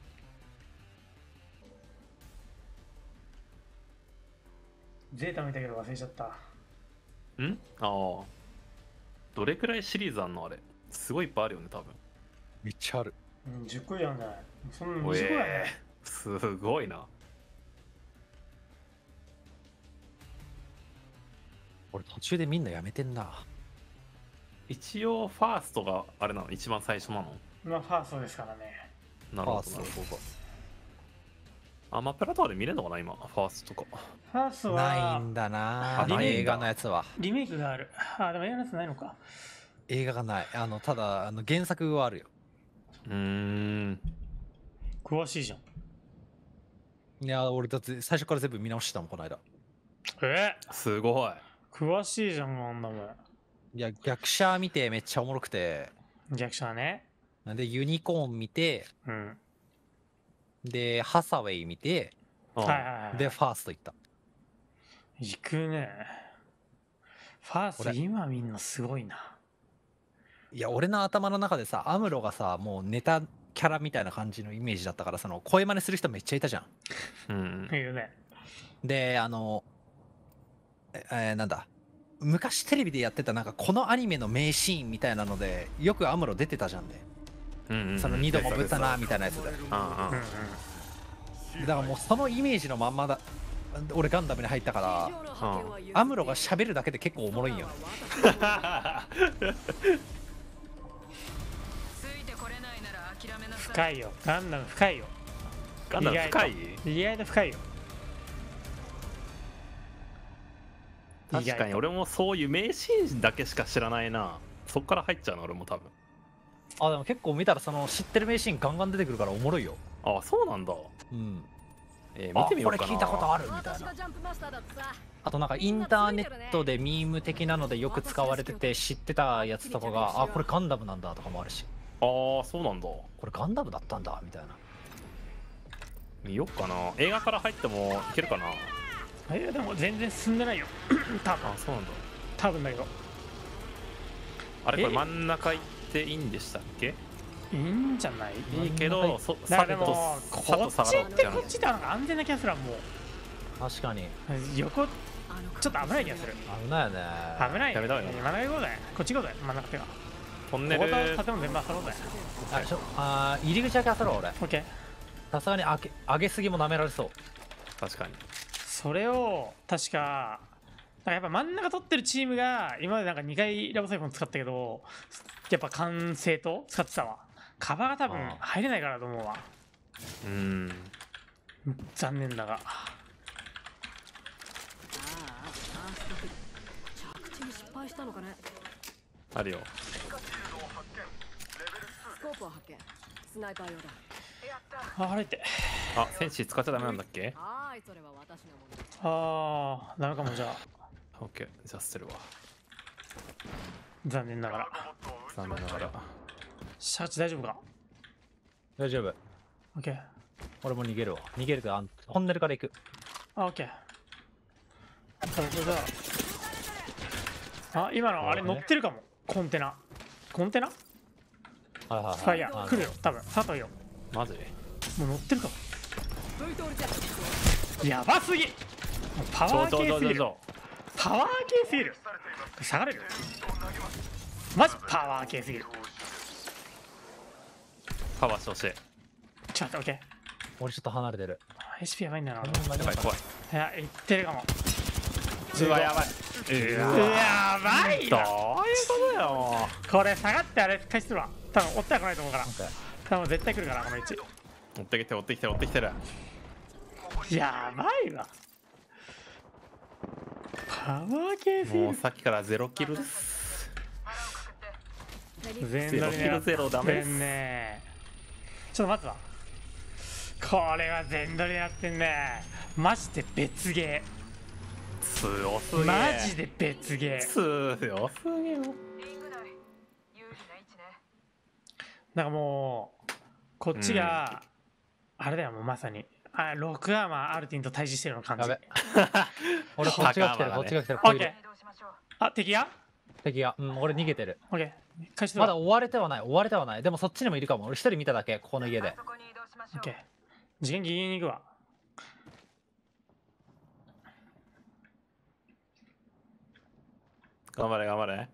ゼータ見たけど忘れちゃった。 んああ。どれくらいシリーズあんのあれ。すごいいっぱいあるよね、多分。 めっちゃある。 うん、じゅっこ以上あるんじゃない？そんなおにじゅっこやえね。 すごいな。 俺途中でみんなやめてんな。 一応ファーストがあれなの、一番最初なの？ まあ、ファーストですからね。 なるほどなるほそうど。アマプラとかで見れるのかな今、ファーストとか。 ファーストないはんだな。 あないんだ映画のやつは。 リメイクがある。あ、でも映画のやつないのか。 映画がない。あのただあの原作はあるよ。 うーん。 詳しいじゃん。 いや俺だって最初から全部見直してたもんこの間。 えすごい。 詳しいじゃんあんなもん。 いや逆者見てめっちゃおもろくて、 逆者ね。 でユニコーン見て、 うん。 でハサウェイ見て、 うんはいはいはい。 でファースト行った。 行くね。ファースト俺今見んのすごいな。 いや俺の頭の中でさアムロがさもうネタキャラみたいな感じのイメージだったから、その声真似する人めっちゃいたじゃん。 うんいるね。 であのええーなんだ昔テレビでやってたなんかこのアニメの名シーンみたいなのでよくアムロ出てたじゃんね。 うんうんうん。 その二度もぶったなみたいなやつで。 うんうんうんうん。 だからもうそのイメージのまんまだ俺ガンダムに入ったからアムロが喋るだけで結構おもろいんよ。 ついてこれないなら諦めなさい。 深いよ。ガンダム深いよ。 ガンダム深い。 意外と深いよ。 確かに俺もそういう名シーンだけしか知らないな。そっから入っちゃうの俺も多分。 あでも結構見たらその知ってる名シーンガンガン出てくるからおもろいよ。 あ、そうなんだ。 うんえー見てみようかな。 あこれ聞いたことあるみたいな。あとなんかインターネットでミーム的なのでよく使われてて知ってたやつとかがあこれガンダムなんだとかもあるし、 ああ、そうなんだ。 これガンダムだったんだみたいな。 見よっかな。映画から入ってもいけるかな。 いやでも全然進んでないよ。多分あ、そうなんだ。 多分だけど。 あれこれえ真ん中行っていいんでしたっけ？ いいんじゃない？ いいけど、そだからでもさこっっと下がろうち行ってこっち行ったのが安全な気がするわ。も確かにう横ちょっと危ない気がする。 危ないよね。 危ないよ。 ダメだよ真ん中行こうぜ。こっち行こうぜ。真ん中手が。 トンネル。 ここと建物全部漁ろうぜ。 あちょあー入り口だけ漁ろう俺。 オッケー。 さすがに上げ上げすぎもなめられそう。 確かに。 それを確かなんかやっぱ真ん中取ってるチームが今までなんかにかいラボサイフォン使ったけどやっぱ完成と使ってたわ。カバーが多分入れないからだと思うわ。 うーん。 残念だが。 着地に失敗したのかね。 あるよ。 スコープを発見。スナイパー用だ。 ああれってあ、戦士使っちゃダメなんだっけ？ はーい、それは私のもの。 ああダメかも。じゃあオッケー、じゃあ捨てるわ。 残念ながら。 残念ながら。 シャチ大丈夫か？ 大丈夫。 オッケー。 俺も逃げるわ。逃げるとあんトンネルから行く。 あオッケー。それじゃああ今のあれ乗ってるかも。コンテナコンテナはいはいはい。 ファイヤあのー来るよ多分。佐藤よマジ？ もう乗ってるかも。 V トールジャッやばすぎ。もうパワーちょちょ系すぎる。 ちょちょ。 パワー系すぎる。下がれる。マジパワー系すぎる。 パワーしてほしい。 ちょっと待って、オッケ俺ちょっと離れてる。 ー。エスピー やばいんだよな。 やばい、怖い。 いや、いってるかも。 うわ、やばい。うやわ。 ばいな。 どういうことだよ。 これ下がってあれ開始するわ。多分追っては来ないと思うから。 オッケー多分絶対来るからこの位置。 追ってきて、追ってきて、追ってきてる。 やばいわ。パワー系すぎる。 もうさっきからゼロキルです。 全ゼロキルゼロダメです。 ね。ちょっと待ってわ。これは全取りやってんね。マジで別ゲー。 強すげえ。 マジで別ゲー。 強すげえよ。 なんかもうこっちが、あれだよもうまさにあロックアーマーアルティンと対峙してるの感じ。 やべ。俺こっちが来てる、 高こっちが来てる。 オッケー。あ敵が敵が。うん、俺逃げてる。 オッケー。開始するわ。 まだ追われてはない、追われてはない。でもそっちにもいるかも。俺一人見ただけ、ここの家で。 オッケー。次元ギリギリに行くわ。 頑張れ、頑張れ。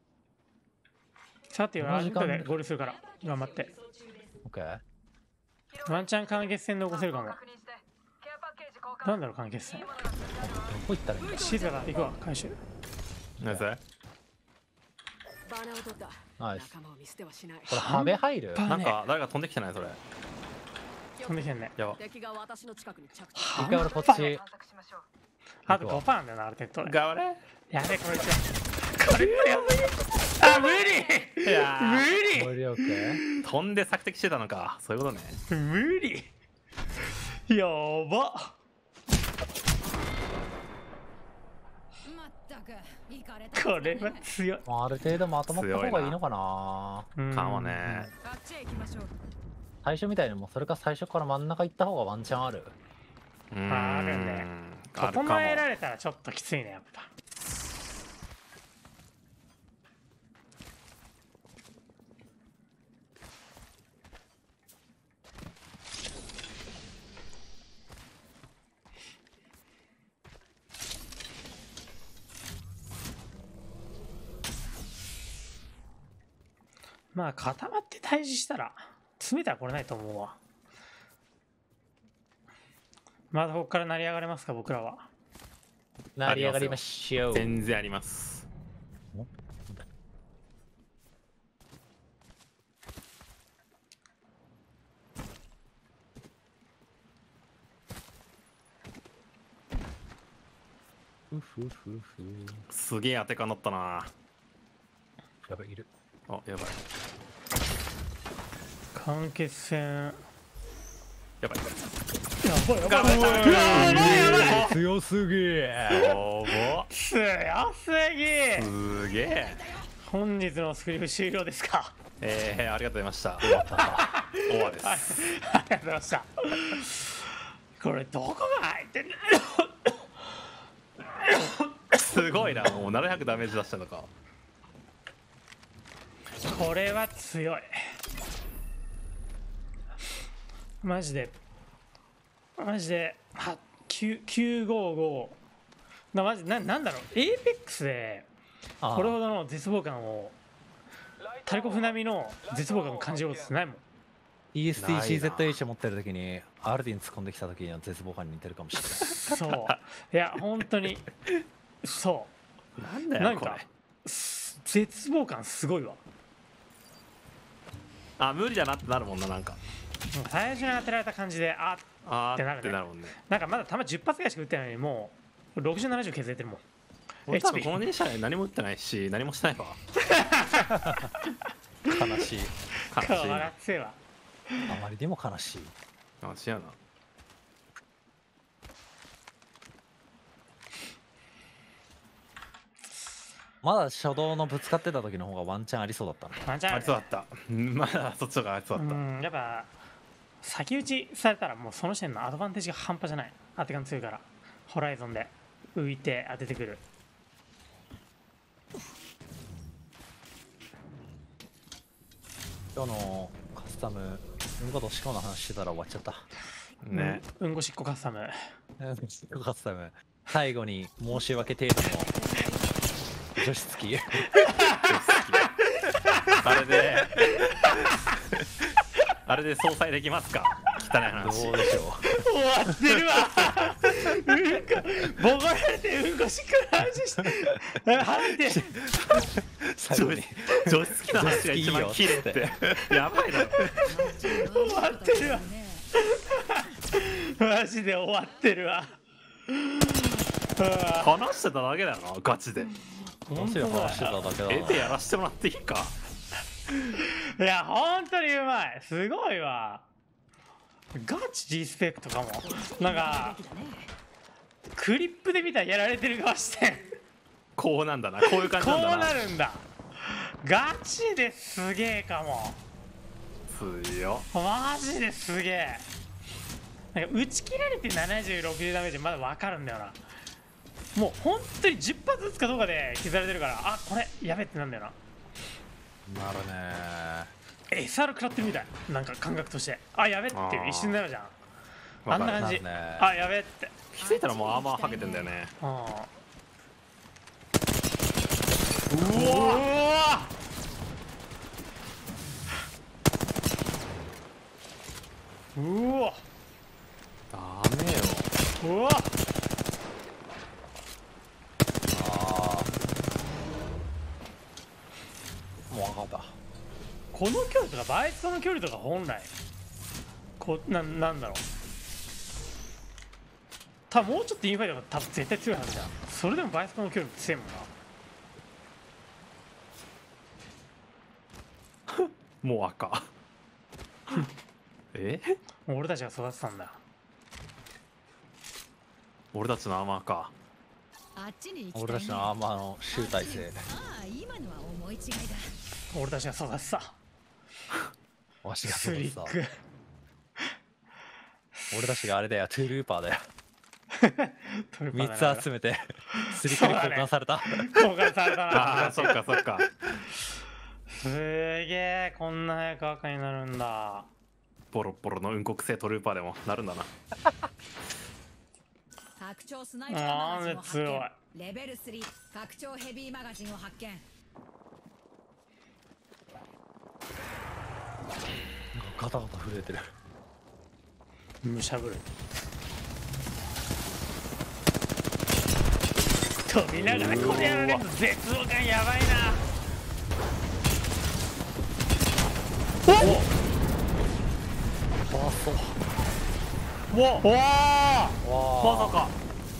さてはこの時間後でゴールするから頑張って。 オッケー。 ワンチャン完結戦で起こせるかも。なんだろう完結戦。 どこ行ったらいいんだ。 静かだ行くわ回収。 なぜ？ バーナーを取った。 ナイス。 仲間を見捨てはしない。 これ、ハベ入る半端なんか誰か飛んできてないそれ。 飛んできてんね。 やば。 敵が私の近くに着地。 一回俺こっち。 あとごパーなんだよなあれテッドで。 頑張れ。 やべえこれこれこれやばい。あ無理。 いや無ー理。 オッケー。 飛んで索敵してたのか。そういうことね。 無理。 やばっ。これは強い。 まあ、ある程度まとまった方がいいのかな。 うんかもね。 あっちへ行きましょう。 最初みたいにもうそれか最初から真ん中行った方がワンチャンある。 うーんあるねあるかも。 整えられたらちょっときついねやっぱ。まあ固まって退治したら詰めたらこれないと思うわ。まだここから成り上がれますか僕らは。 成り上がりましょう。 全然あります。 ふふふふ。 すげえ当てかなったな。 やばい、いる。 あ、やばい。 間欠戦。 やばい。 やばいやばい頑張ったやばいやばい。 強すぎー。 やば。 強すぎ。 すげえ。 本日のスクリプ終了ですか。 えー、ありがとうございました。オアです。 ありがとうございました。これどこが入ってんの。 すごいな、もうななひゃくダメージ出したのか。 これは強い。マジでマジではきゅうきゅうごごな。マジな、なんだろう、エーペックスでああこれほどの絶望感をタリコフ並みの絶望感を感じることってないもん。 イーエスティーシーゼットエイチ 持ってる時にアルディン突っ込んできた時には絶望感に似てるかもしれない。 そういや本当にそなんだよこれ。 うなんかす絶望感すごいわ。 あ、無理だなってなるもんな、なんか。 もう最初に当てられた感じでああーってなるねってなるもんね。 なんかまだ弾じゅっ発ぐらいしか撃ってないのにもうろくじゅうななじゅう削れてるもん。 俺多分エイチピーこの電車何も打ってないし、何もしてないわ。 悲しい。 悲しいな。 笑っせえわ。 あまりにも悲しい。 あ、違うな。 まだ初動のぶつかってた時の方がワンチャンありそうだったな。 ワンチャンあるありそうだった。うんまだそっちの方がありそうだった。 うんやっぱ先打ちされたらもうその時点のアドバンテージが半端じゃない。当て感強いからホライゾンで浮いて当ててくる。 今日のカスタム、うんことしこの話してたら終わっちゃった。 ね。 うん、うんごしっこカスタム。 うんカスタム。最後に申し訳程度の除湿機。 あれで、あれで相殺できますか。汚い話。 どうでしょ終わってるわ。うんこボコられてうんこしっこの話して吐いて。 う。最後に。 除湿機の話が一番綺麗って。やばいな。 終わってるわ。マジで終わってるわ。 話してただけだよな、ガチで。 面白い話してただけだな。 絵でやらしてもらっていいか。 いや本当にうまい。すごいわ。ガチリスペクトかも。なんかクリップで見たらやられてる顔してん。 こうなんだな、こういう感じこうなんだな。 なるんだ。ガチですげえかも。 強っ。 マジですげえ。なんか打ち切られてななじゅう、ろくじゅうダメージまだ分かるんだよな。もう本当にじゅっ発ずつかどうかで削られてるから、あこれやべってなんだよな。 なるね。 エスアール 食らってるみたい。なんか感覚としてあやべっていう一瞬になるじゃん。あんな感じ、 なるねあやべって。 気づいたらもうアーマーはけてんだよね。 うんうわうわダメよ。 うわああ。もう分かった。 この距離とかバイツとの距離とか本来こななんだろう。多分もうちょっとインファイトが多分絶対強いはずじゃん。それでもバイツとの距離って強いもんな。 もう赤。えもう俺たちが育てたんだよ。 俺たちのアーマーか。 あっちに行きたいね。 俺たちのアーマーの集大成。 ああ、今のは思い違いだ。 俺たちが育てたわしがスそうでさ。 リック俺たちがあれだよ、トゥルーパーだよ。 トルパみっだなつ集めて、スリックに交換された。 交換されたなああ、そっかそっか。 すげえ、こんな早く赤になるんだ。 ボロボロのうんこくせえトルーパーでもなるんだな。 拡張スナイパーマガジンを発あー強い見。レベルスリー拡張ヘビーマガジンを発見。 ガタガタ震えてる。 むしゃぶる。飛びながらこれやられると絶望感やばいな。 怖そう。 おおおまさか。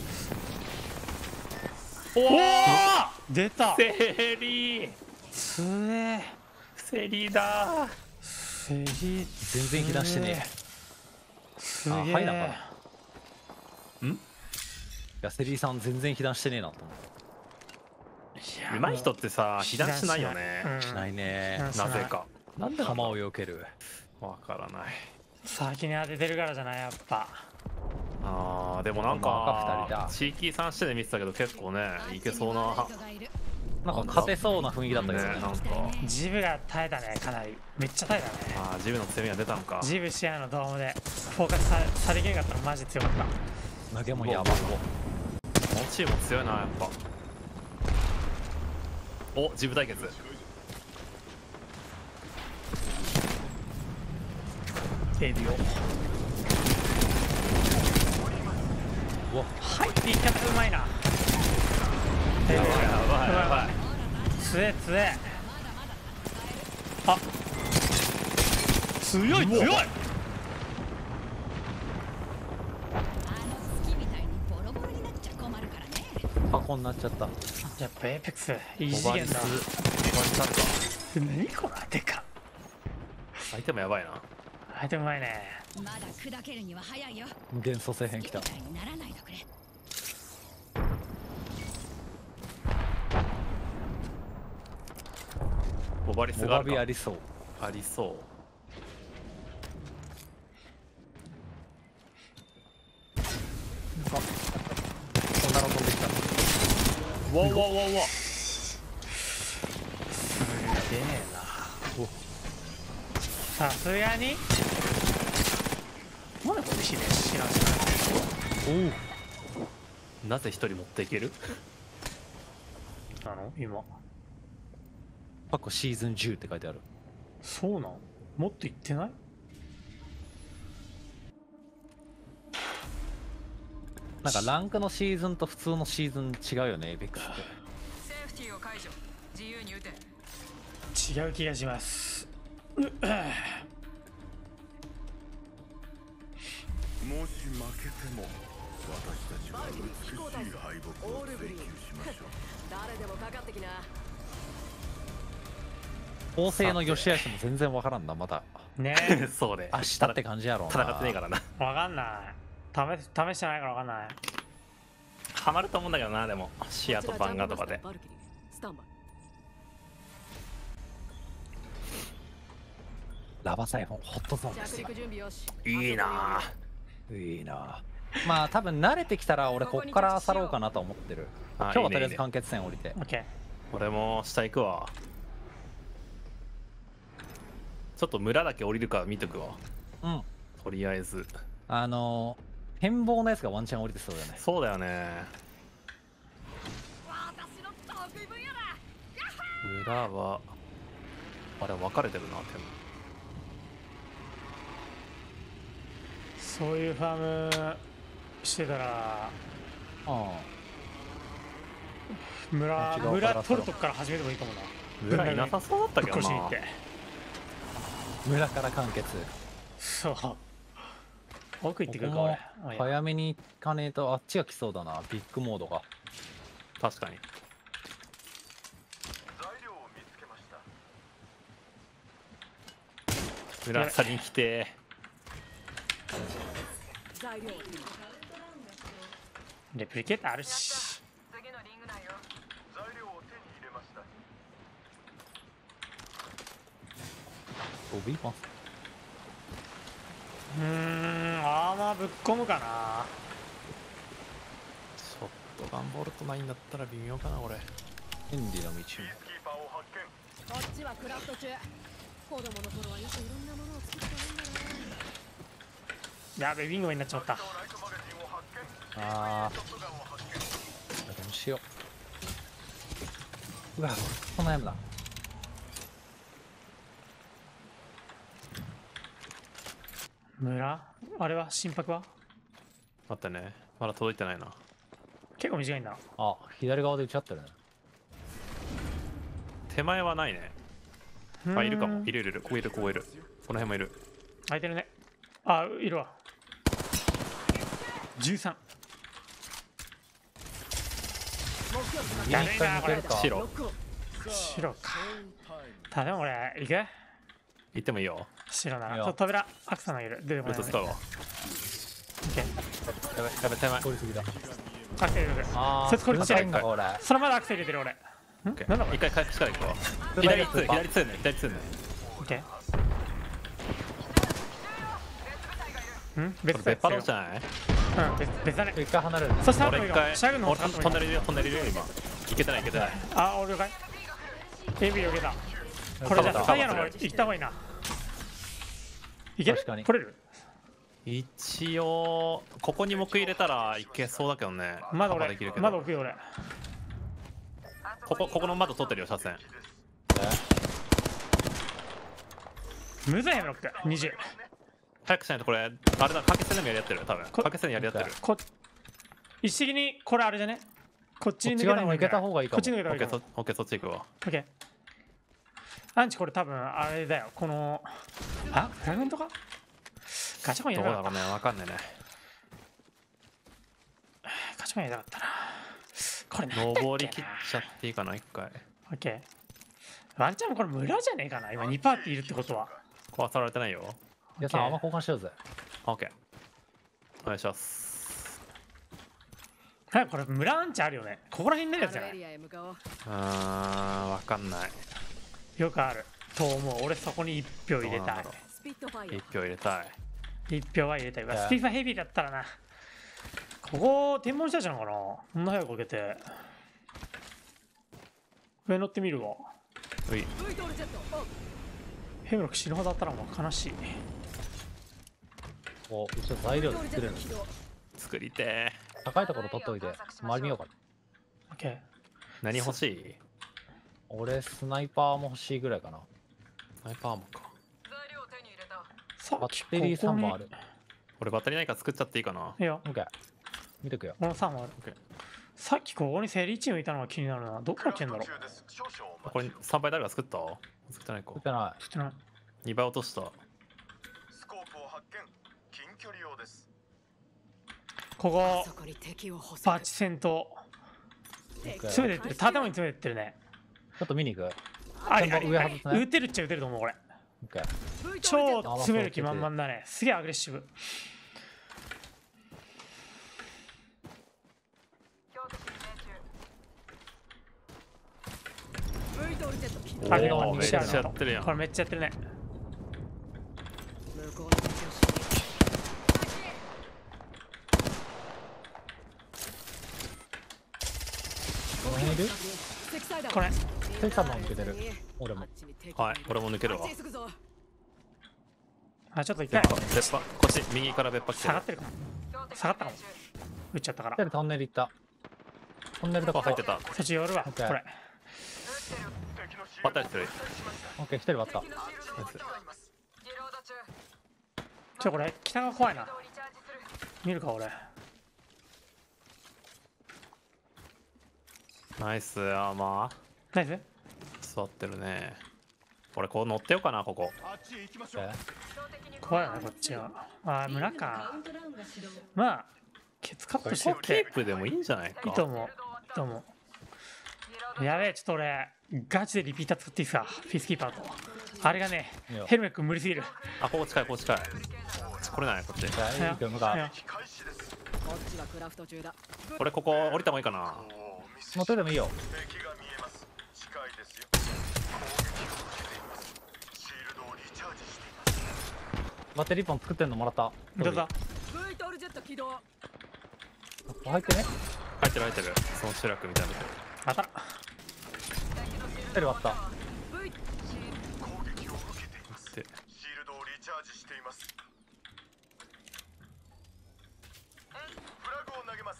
おお出た。 セリーつえセリーだ。 セリ全然被弾してねすえ。あ、 げはいなかえ。 な。いや、セリーさん全然被弾してねえなと思っうまい人ってさ、被弾しないよね。 て。しないね。 なぜか。 なんで弾を避ける。 わからない。 先に当ててるからじゃない、やっぱ。 あーでもなんまあ赤二人かだ地域さん視点で見てたけど結構ねいけそうな。 なんか勝てそうな雰囲気だったけどね。 ねなんかジブが耐えたね、かなり。めっちゃ耐えたね。 あージムの強みが出たのか。 ジブ視野のドームでフォーカスさされきれなかったらマジで強かった。 投げもやばい。 このチーム強いなやっぱ。おジム対決。 エビオうわ、 入っていき方うまいな。 やばいやばいやばい。 強え強え。あ強い強い。 あの月みたいにボロボロになっちゃ困るからね。 箱になっちゃった。 やっぱエイペックス異次元だ。 オバリスさんか。 何このでか。 相手もやばいな。 相手うまいね。 まだ砕けるには早いよ。 無限蘇生編来た。 月みたいにならないでくれ。 オバリスモバがあるかビありそう。 ありそう。 こんなの飛んできた。 わわわわ。 すげえな。さすがになんでこれヒデ知らんしおお。 なぜ一人持っていける。 なの今。 過去シーズンじゅうって書いてある。 そうなんもっと言ってない。 なんかランクのシーズンと普通のシーズン違うよね、エイペックスって。 セーフティーを解除。自由に撃て。 違う気がします。 もし負けても私たちは美しい敗北を追求しましょう。 誰でもかかってきな。 構成の良し悪しも全然わからんな、まだ。 ねそうね。 明日って感じやろうな。 戦ってねえからな。 えわかんない試試してないからわかんない。 ハマると思うんだけどなでもシアとバンガーとかで。 スタンバイ。 ラバサイフォン、ホットゾーンです着陸準備よし。 いいなぁ。 いいな。まあ多分慣れてきたら俺こっから去ろうかなと思ってる。今あ日はとりあえいいねいいねず完結戦降りて。 オッケー。 俺も下行くわ。ちょっと村だけ降りるから見とくわ。 うん。 とりあえず。 あのー、変貌のやつがワンチャン降りてそうだよね。 そうだよね。 私の得意分野だ。 村はあれ分かれてるな。でもそういうファームしてたらあ村こっち側から村取るとこから始めてもいいかもな。 村いなさそうだったけどな。 ぶっ越しに行って。 あ、村から完結。 そう奥行ってくるかここも俺。あいや早めに行かねえとあっちが来そうだな、ビッグモードが。 確かに。村去りに来て。 材料を手にレプリケーターあるし。 次のリング内よ。 材料を手に入れました。 おビーマンうーん、アーマーぶっ込むかな。 ちょっと頑張るとないんだったら微妙かな俺。 便利な道も。 キーパーを発見。 こっちはクラフト中。子供の頃はよくいろんなものを作ってたんだな。 やべ、ウィングマンになっちまった。 ライトマガジンを発見。 あショットガンを発見。 あ、どうしよう。うわ、こんなやんだ。 村あれは心拍は待ってね、まだ届いてないな。 結構短いんだ。 あ、左側で打ち合ってるね。 手前はないね。あ、いるかも。いる。 るいるいる。ここいるここいる。この辺もいる。 空いてるね。あ、いるわ。じゅうさん。やべえなこれ。 白。 白か。ただも俺行く行ってもいいよ。 白なら。 いいよちょっと扉アクサ投げる。出てこない、ね。 ルート使うわ。 オッケー。 やべやべ手前。 通り過ぎだ。 アクセル入れる。 あそいつこれうるさいんだこれ。 それまだアクセル入れてる俺。んオッケーなんだこれ一回回復したら行くわ。 左左通通左通ね左通ね。 オッケー。んこ別れ別パロじじゃない？ ゃん。うん、別別だね。 一回離れるね。 そしてあといいよ。 俺一回シャグの方俺使ってもいい飛んでるよ飛んでるよ今。いけてないいけてない。 あ、俺了解。エビ避けた。これじゃあタイヤの方行った方がいいな。いける？ 確かに取れる？ 一応ここに木入れたらいけそうだけどね。 まだ俺カバーできるけどまだ置くよ俺。 ここここの窓取ってるよ車線。 むずいヘムロックにじゅう。 早くしないとこれあれだ掛け線でもやりやってる多分掛け線でやりやってる。 こ一時的にこれあれじゃね？こっちに抜けた方がいいんじゃない。 こっち側に抜けた方がいいかもこっちに抜けたオッケー方がいいかも。 そオッケーそっち行くわ。 オッケー。アンチこれ多分あれだよ。このあフラグメントか？ガチャコンやどうりたかった。 だろうねわかんないね。 ガチャコンやりたかったな。これなんだっけな登り切っちゃっていいかな一回。 オッケー。ワンチャンこれ村じゃねえかな。今にパーティーいるってことは。 壊されてないよ。 皆さん、あんま交換しようぜ。 オッケーお願いします。 はい、これ村アンチあるよね。ここら辺になるやつじゃない？ エリアへ向かおう。 うーんわかんない。 よくあると思う。俺そこにいち票入れたいどうなんだろ。 スピットファイ一票入れたい。 いち票は入れたい。うわいやスピーファヘビーだったらな。ここ天文したじゃんかな。こんな早くかけて。上乗ってみるわ。 ういヤー。ブイトルジェット。おヘムロック死ぬほどあったらもう悲しい。 お、一応材料で作れるの。 作りて高いところ取っといて、周り見ようかな。 オッケー。 ー。何欲しい？ 俺、スナイパーも欲しいぐらいかな。 スナイパーもか。 材料を手に入れた。 さっきバッテリーここさんにぼんある。 俺バッテリーないから作っちゃっていいかな。 いいよ。 オッケー。見てくよ。 このさんもある。 オッケーさっきここにセリーチームいたのが気になるな。どっから来てんだろう。 中です。少々お待ちこれさんばい誰が作った？作ってないか作。ってない。 ちょっとなにばい落とした。 スコープを発見。近距離用です。 ここそこに敵を補バチ戦闘。 オッケー詰めてってる。建物に詰めてってるね。 ちょっと見に行く。 ありあり上外すね打てるっちゃ打てると思うこれ。 オッケー。 超詰める気満々だね。すげえアグレッシブ。 京都市命中。 ブイトルジェット起動。 おーあれがめっちゃやってるやんこれめっちゃやってるね。 向こうの道を知この辺いる？ 積載だ。 これテイさんも抜けてる。俺も。 はい俺も抜けるわ。 あっちへ急ぐぞ。 あちょっと一別回波別波こっち右から別波来てる下がってるかも。下がったかも。打っちゃったから一。人トンネル行った。トンネルとかあ入ってた。 そっち寄るわ。 オッケーこれ。 敵のシールバッタリしてる。 オッケー、一人割った。 ナイスリロード中。 ちょこれ北が怖いな。 リチャージする。 見るか俺。 ナイスアーマナイス？ ー座ってるね。俺こう乗ってようかなここ。 あっちへ行きましょう。 え怖いなこっちは。あー村か。まあケツカットしてここキってープでもいいんじゃないか。 いいと思う。いいと思う。やべえちょっと俺ガチでリピーター作っていいっすか。ピースキーパーと。あれがねいいよヘルメック無理すぎる。 あここ近いここ近い。来れないこっち。 じゃあ、いいよ、向かいいよ開始です。 こっちはクラフト中だ。 俺ここ降りた方がいいかな。 乗ってでもいいよ。 敵が見えます。近いですよ。攻撃を受けています。シールドをリチャージしています。 バッテリーポン作ってんのもらった。 どうだ。 V トールジェット起動。 入ってね。 入ってる入ってる。その集落みたいな。 当たらテレ割った。 攻撃を受けています。 でシールドをリチャージしています。フラグを投げます。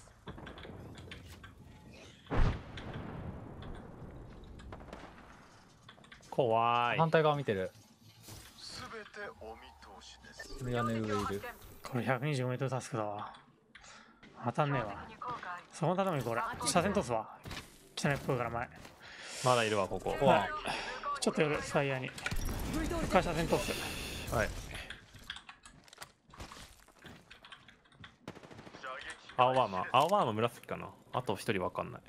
怖い。 反対側見てる。 すべてお見通しです。 屋根上いる。 これひゃくにじゅうごメートルタスクだわ。当たんねえわ。そこの建物にこれ車線通すわ。汚いっぽいから前。 まだいるわここ。 うわちょっと寄るスタイヤーに。ここから車線通す。 はい。青ワーマー青ワーマー紫かな。あと一人わかんない。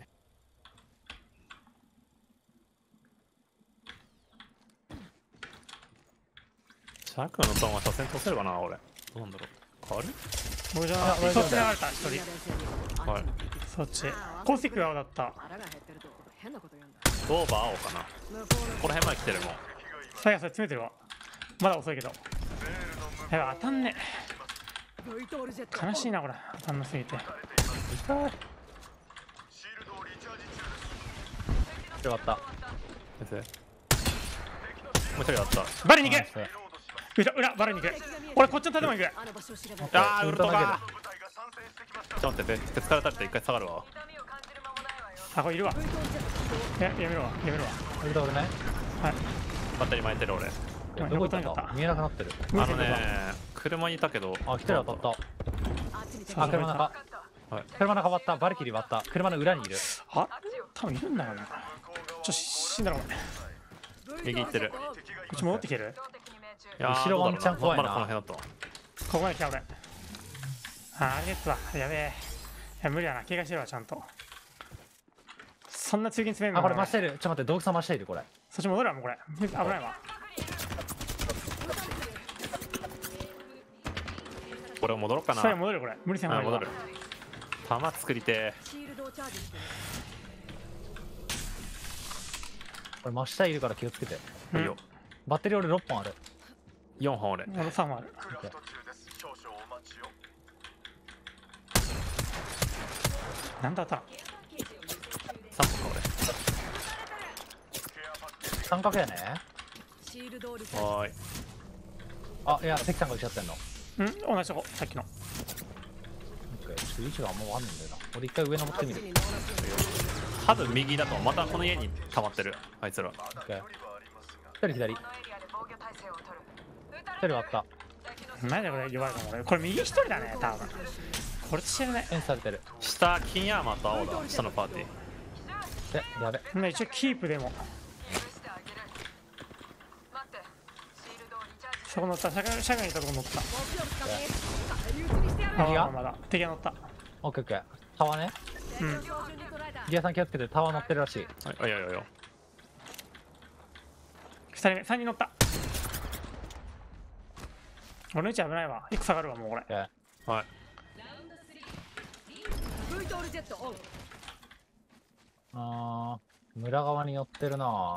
シャークのトンは車線通せるかな俺。どうなんだろう。変わる？ 僕じゃなそっち流れた一人。 はい。 そっち。コースティックが青だった。 腹が減ってると変なこと言うんだ。 ドーバー青かな。 向こうのここら辺まで来てるもん。 スタイヤーそれ詰めてるわ。まだ遅いけど。やばい当たんね V トールジェット。 え。悲しいなこれ。当たんなすぎて。 シールドをリチャージ中です。 テレ割った。 先生。もう一人だった。 バリに行け。 ナイ裏裏バリに行け。俺こっちの建物に行く。 あの場所を調べる。 あーウルトが。 部隊が参戦してきました。 ちょっと待って、手疲れたって一回下がるわ。 あこれいるわ。 V トールジェット起動。 ややめろわやめろわ。 ス。腕俺ね。 はい。 バッテリー巻いてる俺。 ごめんどこ行ったん横になっただ見えなくなってる。 あのね、車にいたけど。 あ、一人当たっあっちに敵た。あ、車の中。 はい。 車の中割った。バルキリー割った。車の裏にいる。 あ多分いるんだよな。ちょ死んだろお前。こ右行ってる。 っち戻ってきてる。 いやー後ろワンチャン怖いなまだこの辺だったわ。 ここまで来た俺。ああれですわやべえ。いや無理だな怪我してるわちゃんと。そんな通勤詰めるのあ、これ真下いる。ちょっと待って、道具さん真下いるこれ。 そっち戻るわもうこれ。危ないわ。 これ戻ろうかな。 それ戻るこれ。無理せんほうがいいわあ戻る。弾作りてシールドをチャージしてる。 これ真下いるから気をつけて。 ー。いいよ。 バッテリー俺ろっぽんある。 よんほん俺。 俺さんもある。 クラフト中です。少々お待ちを。 なんだったらさんぼんか三角やね。 シールドをリチャージ。 俺。はーい。 あ、いや、関さんが打ち合ってんの。 うん同じとこさっきの。 オッケー。ちょっと位置があんまわかんないんだよな。俺一回上登ってみる。 多分右だとまたこの家に溜まってるあいつら。 オッケー。一人左。一人割った。 何だこれ弱いかも俺。これ右一人だね多分。これ知らない。 エンされてる。 下金アーマーと青だ。下のパーティー。 え、やべ。 まあ一応キープでも。そこ乗った車外車外にいたとこ乗った。あ敵があまだ敵が乗った。 オッケーオッケー。タワーね。 うんギアさん気をつけて、タワー乗ってるらしい。 はい、あいやいやいや。 ふたりめさんにん乗った。俺の位置危ないわ。いく下がるわもうこれ。 オッケー。 はい。 V トールジェットオン。 あー、村側に寄ってるな。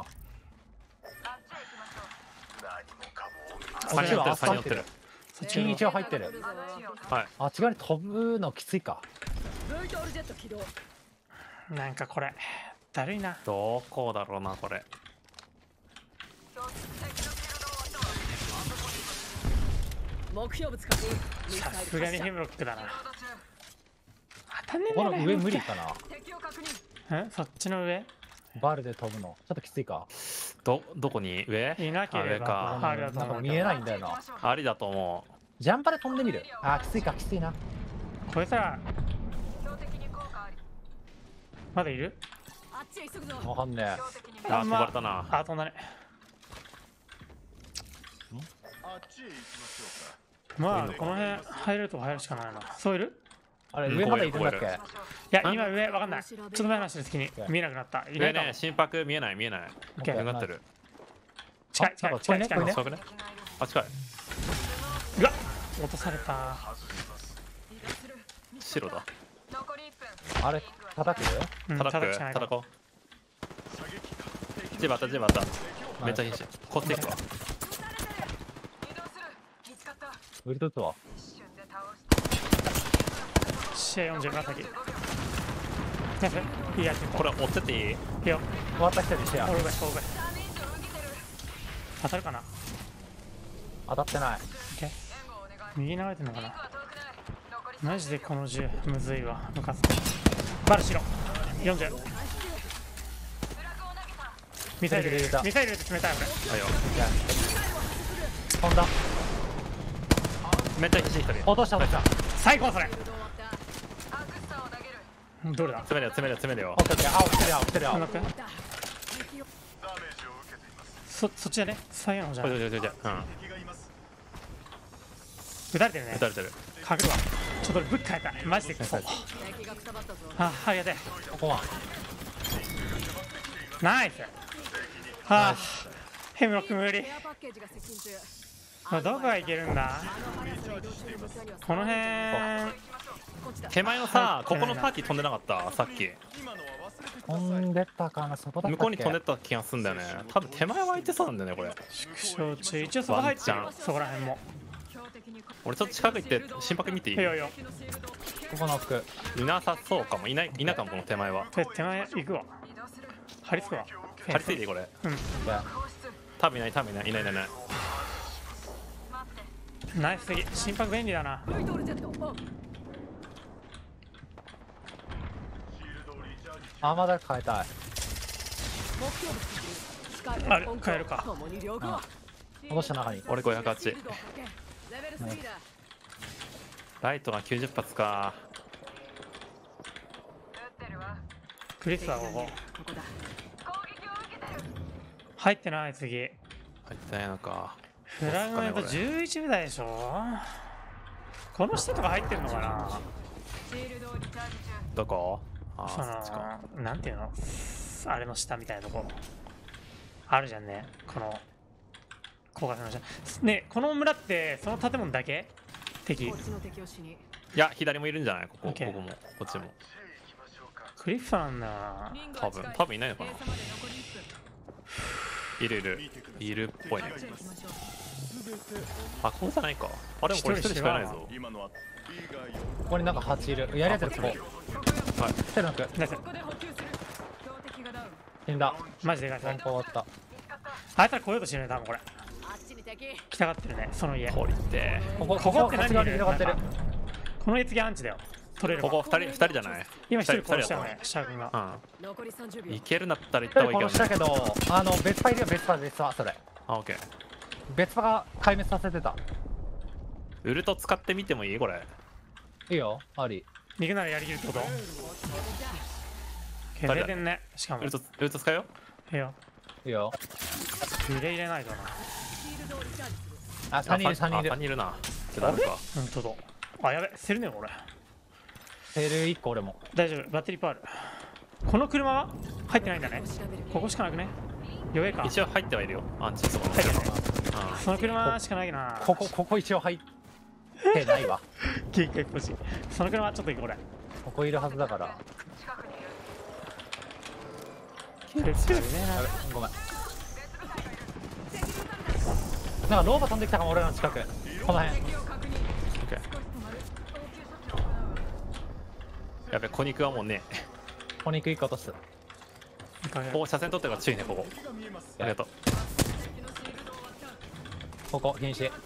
さんに寄ってる、さんに寄ってる。 金一応入ってる。 はい。 あ、違うに飛ぶのきついか。 V トールジェット起動。 なんかこれだるいな。 どこだろうな、これ。 目標物確認。 さすがにヘムロックだな。当たんねえこの上んだよな。 無理かな。 敵を確認。 えそっちの上バルで飛ぶの。ちょっときついか。 ど、どこに上いなけあれば上か。 ありだと思うけどなんか見えないんだよな。 ありだと思う。 ジャンパで飛んでみる。あー、きついか、きついな。 これさまだいる。 あっちへ急ぐぞ。 わかんねえ。 あ、飛ばれたな。 あ飛んだね。 あっちへ行きましょうか。 まあこの辺入れるとこ入るしかないな。そういる。 あれ、 うん上までいるんだっけ。 いや今上わかんない。ちょっと前の話の時に見えなくなった。いないかも上ね、。心拍見えない、見えない。 オッケー上がってる。 近い近い近い近い。 これね近くね。あ、近い。 うわ落とされた。 白だ。 あれ叩く？ うん叩くしかない叩こう。ジバタジバタ。めっちゃ瀕死。こっち行くわ。 ウルト打つわ。 試合よんじゅう紫ナイスいいやつこれ追ってっていい？ いいよ終わった人にしてやオールバイオールバイ当たるかな当たってない。 右流れてんのかなマジでこの銃むずいわムカつくバル白よんじゅうミサイル入れたミサイル入れて冷たい俺はいよ。 飛んだ。 めっちゃ瀕死一人。 落とした落とした。 最高それどれだ詰めるよ詰めるよ詰めるよオ。ッケーオッケー。あ、落ちてるよ落ちてるよ。 こんなくダメージを受けていますそそっちだね最後の方じゃないこれこれこれこれうん。 敵がいます撃たれてるね撃たれてる。 かけるわちょっと俺武器変えたマジでクソあありがてえここは。 ナイスはあヘムロック無理ケアパッケージが接近中。 これどこがいけるんだあの速さで移動中の向かいにはこの辺こっちだ。 手前のさ、ここのパーティー飛んでなかったさっき。 飛んでったかな、そこだったっけ。 向こうに飛んでった気がすんだよね。多分手前は空いてそうなんだよねこれ。 縮小中一応そこ入っちゃワンうそこら辺も俺ちょっと近く行って心拍見ていい？ いいよいいよここの奥。 いなさそうかも。いないいなかもこの手前は。 とりあえず手前行くわ張り付くわ張り付いていいこれ。 うんじゃ多分いない多分いないいないいないいない。 ナイスすぎ心拍便利だなルイトールジェット。おあ、アーマーだけ変えたい。 目標物使えるあれ変えるか共に両うん方。 戻した中に。 俺ごひゃくはち。 レベルスリーだ。 ライトがきゅうじゅっ発か。 クリスはここここだ。 入ってない次入ってないのか。 フラグメントじゅういち部隊でしょこの下とか入ってるのかなどこ？あそあそっちか。 のなんていうのあれの下みたいなとこあるじゃんねこの高架線の下ねこの村ってその建物だけ敵こっちの敵をしに。 いや左もいるんじゃないこここ OK こもこっちも。 クリフなんだよな多分多分いないのかな。いるいるいるっぽいね。あここじゃないか。あでもこれ一人しかいないぞ。 今のは B がよここになんかはちいる。やるやつここ。 はい。 セルナク。 ナイスここで補給する。標的がダウン。 死んだ。 マジでかいそれ本当終わった。 あいつら来ようとしてるね多分これあっちに敵。 来たがってるねその家降りて。 ここ、 ここって何こっち側に広がってるなん。かこの家次アンチだよ取れるわここ二人二人じゃない？ 今一人殺二したよねシャー君がうん。 残りさんじゅうびょうい。けるんだったら行っ一た方がいいけどね。 人殺したけど、あの、別パいるよ、別パ、別パ、それ。 あオッケー。 別パが壊滅させてた。 ウルト使ってみてもいいこれ。 いいよ、あり。 逃げならやりきるってこと削れてんねしかもウルトウルト使うよ。 いいよいいよ。 入れ入れないとなシールドをリチャージする。 あ、さんにんいる、さんにんいるあ三。人いるな。ちょっとあるか。 本当だあやべセルね俺セールいっこ俺も。 大丈夫バッテリーパールこの車は入ってないんだね調べる。 ここしかなくね弱いか一応入ってはいるよ。アンチそこの入ってるねうその車しかないなここ、ここ一応入ってないわ。 結構欲しいその車ちょっと行こう俺ここいるはずだから。 結構いねえなやべ、ごめん。なんかローバ飛んできたかも、俺らの近く。この辺。 ん。オッケー。やべ、小肉はもうね。 お肉いっこ落とす。 ここ車線取ってるから注意ねここ。ありがとう。 ここ、禁止。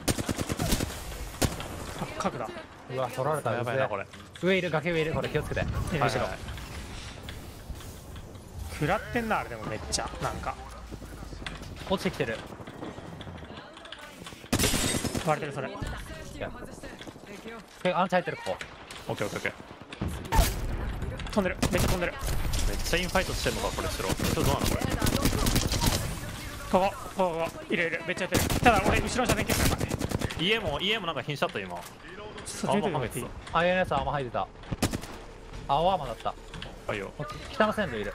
あ角だうわ、取られた。 やばいなこれ。 上いる、崖上いる、これ気をつけて。 いるはい後ろ食らってんなあれでもめっちゃなんか落ちてきてる。 割れてるそれいやえ、アンチ入ってる、ここ。 オッケーオッケーオッケー。 飛んでるめっちゃ飛んでるめっちゃインファイトしてんのかこれ白。ちょっとどうなのこれ。 ここここここいるいるめっちゃやってるただ俺後ろ車線消すからね家も家もなんか瀕死だった今。 そっち見てみていいああ、いややつアーマー入ってた。青アーマーだった。 はいよ。 北の線路いる。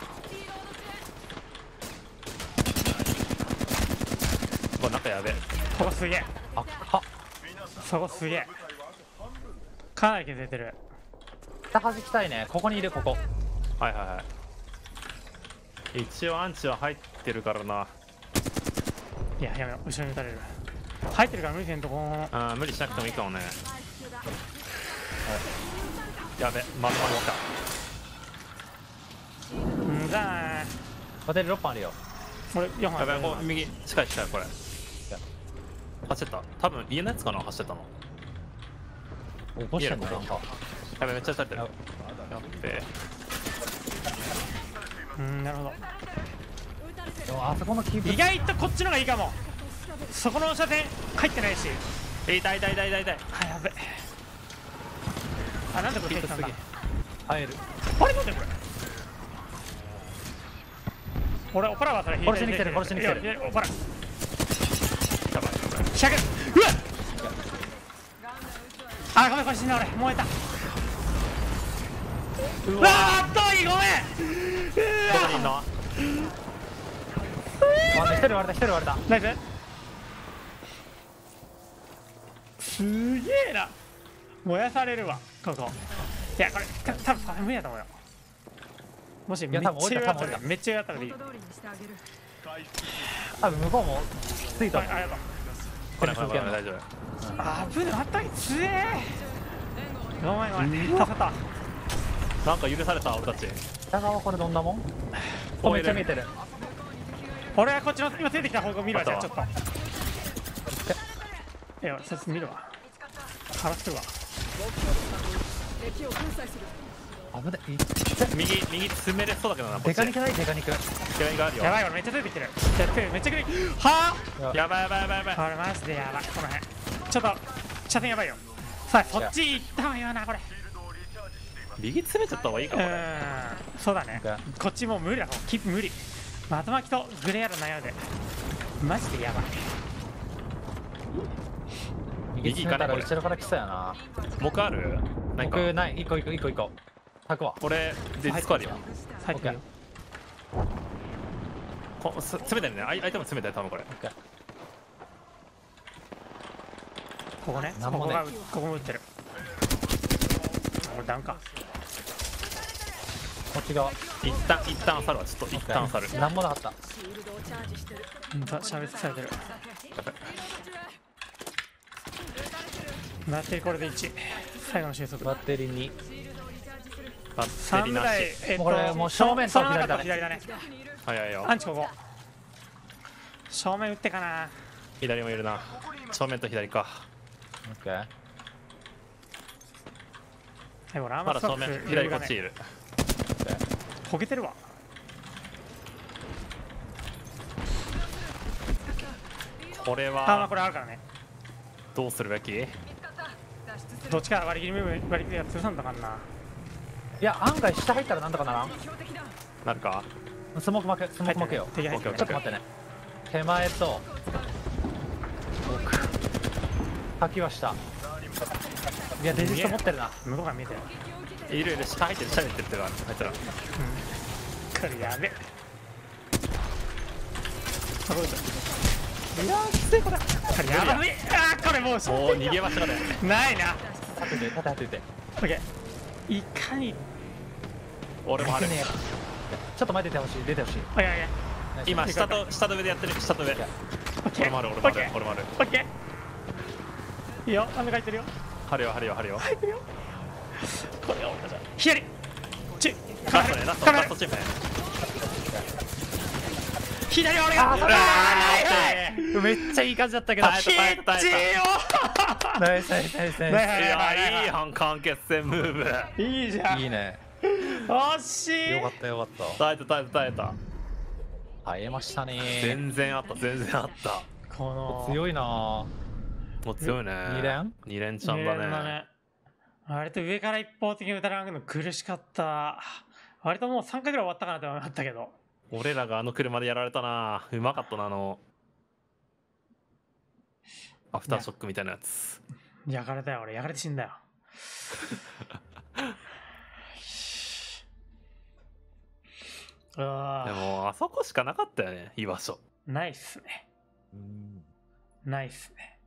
うわ中やべえ。 ここすげえあ、はそこすげえかなり削れてる下弾きたいね。ここにいる、ここ。 はいはいはい一応アンチは入ってるからな。 いややめろ、後ろに撃たれる。入ってるから無理せんとこ。 あー無理しなくてもいいかもね。やべまとまりきた。 うんじゃあバテリーろっぽんあるよ。 俺よんほんやべあるこう右近い近いこれ走ってた多分家のやつかな走ってたの。 起こしてんのなんか。 やべめっちゃ撃たれてる。 ややっべうんなるほど。 でもあそこのキープ意外とこっちの方がいいかも。そこの車線入ってないし。 痛い痛い痛い痛い痛い。 あやべ。あなんでこれ手したんだ。 入る。 あれなんでこれ。俺オパラはそれ殺しに来てる殺しに来てるいやいやオパラやばいひゃくうわっあごめんこれ死んだ俺燃えた。うわーっといごめん。 どこにいんの。 あ一人割れた一人割れた。 ナイスすげえな。燃やされるわここ。いやこれた多分無理だと思うよ。もしめっちゃ多分上だった多分らめっちゃ上だったらいい。 多分向こうもついた。 あやばこれこれこれ大丈夫。 あぶねあったいつえーごめんごめん助かったわ。 なんか許された俺たち。 北側これどんなもん。こめっちゃ見えてる。 俺はこっちの今出てきた方向見るわ。じゃあちょっといやそいつ見るわ。腹するわ。 敵を粉砕する。 危ない。 右右詰めれそうだけどなこっち。 デカ肉ないデカ肉。 デカ肉あるよ。 やばい俺めっちゃ出てきてる。やってるめっちゃ来る。はあやばいやばいやばいやばい。 これマジでやばいこの辺ちょっと車線やばいよ。さあそっち行った方がいいよなこれ。 右詰めちゃった方がいいかうもね。 ーんそうだね。 OK こっちもう無理だ。キープ無理。まとまきとグレーアル悩んでマジでやばい。 右詰めたら後ろから来そうやな。 僕ある何か僕ない。一個一個一個一個。たくわ。 俺ディスコあるよ。 入ってるよ。 こす詰めてるね。あい相手も詰めてる多分これ。 オッケー。 ここねなんもねここがここも打ってる。これダウンか。 こっち側。 一旦一旦去るわちょっと一旦去る。 なんもなかった。 シールドをチャージしてる。 うんと射別されてる。バッテリーこれでいち。最後の収束。 バッテリーに。 バッテさんリーなぐらいし。 えっとこれもう正面とその中と左左だね。 早いよアンチここ正面打ってかな。 左もいるな。正面と左か。 オッケー。 はいほらアーまだマーストッ正面ク左こっちいる。 焦げてるわ。 これあまあはこれあるからね。 どうするべき。 どっちから割り切りムーブ割り切りが潰さんとかんな。 いや案外下入ったらなんとかならん。 なるか。 スモーク巻くスモーク巻くよ。 敵入ってるちょっと待ってね。手前と奥。吐きはした。いやデジスト持ってるな。 向こうから見えてる。 いるいる下入ってる下に行ってるってかあいつら。 これやべえ。あこれいやーきついこれ。 これやばい。あーこれもうおお逃げましたね。 ないな。 立てて立ててて。 オッケー。いかに俺もある。 ねちょっと前出てほしい出てほしい。 おいおいおい。 今下と下と上でやってる下と上。 オッケー。 俺もある俺もあるオッケー俺もある。 オッケー。いいよ雨が入ってるよ。 貼るよ貼るよ貼るよ。 入ってるよ。これを左。ちラストねラストカメララストチームね。 左俺が。 あーあめっちゃいい感じだったけど。 耐えた耐えた耐えた。 ナイスナイスナイスナイいやいいやん完結戦ムーブ。 いいじゃん。 ス。いいね。 惜しい。 よかったよかった。 耐えた耐えた耐えた。 耐えましたね。 全然あった全然あった。 この強いなぁ。 もう強いね。 二連二連ちゃんだね。 割と上から一方的に打たれるの苦しかった。割ともうさんかいぐらい終わったかなと思ったけど。 俺らがあの車でやられたな。うまかったなあのアフターショックみたいなやつ。 焼かれたよ俺。焼かれて死んだよ。うわでもあそこしかなかったよね居場所。 ナイスね。ナイスね。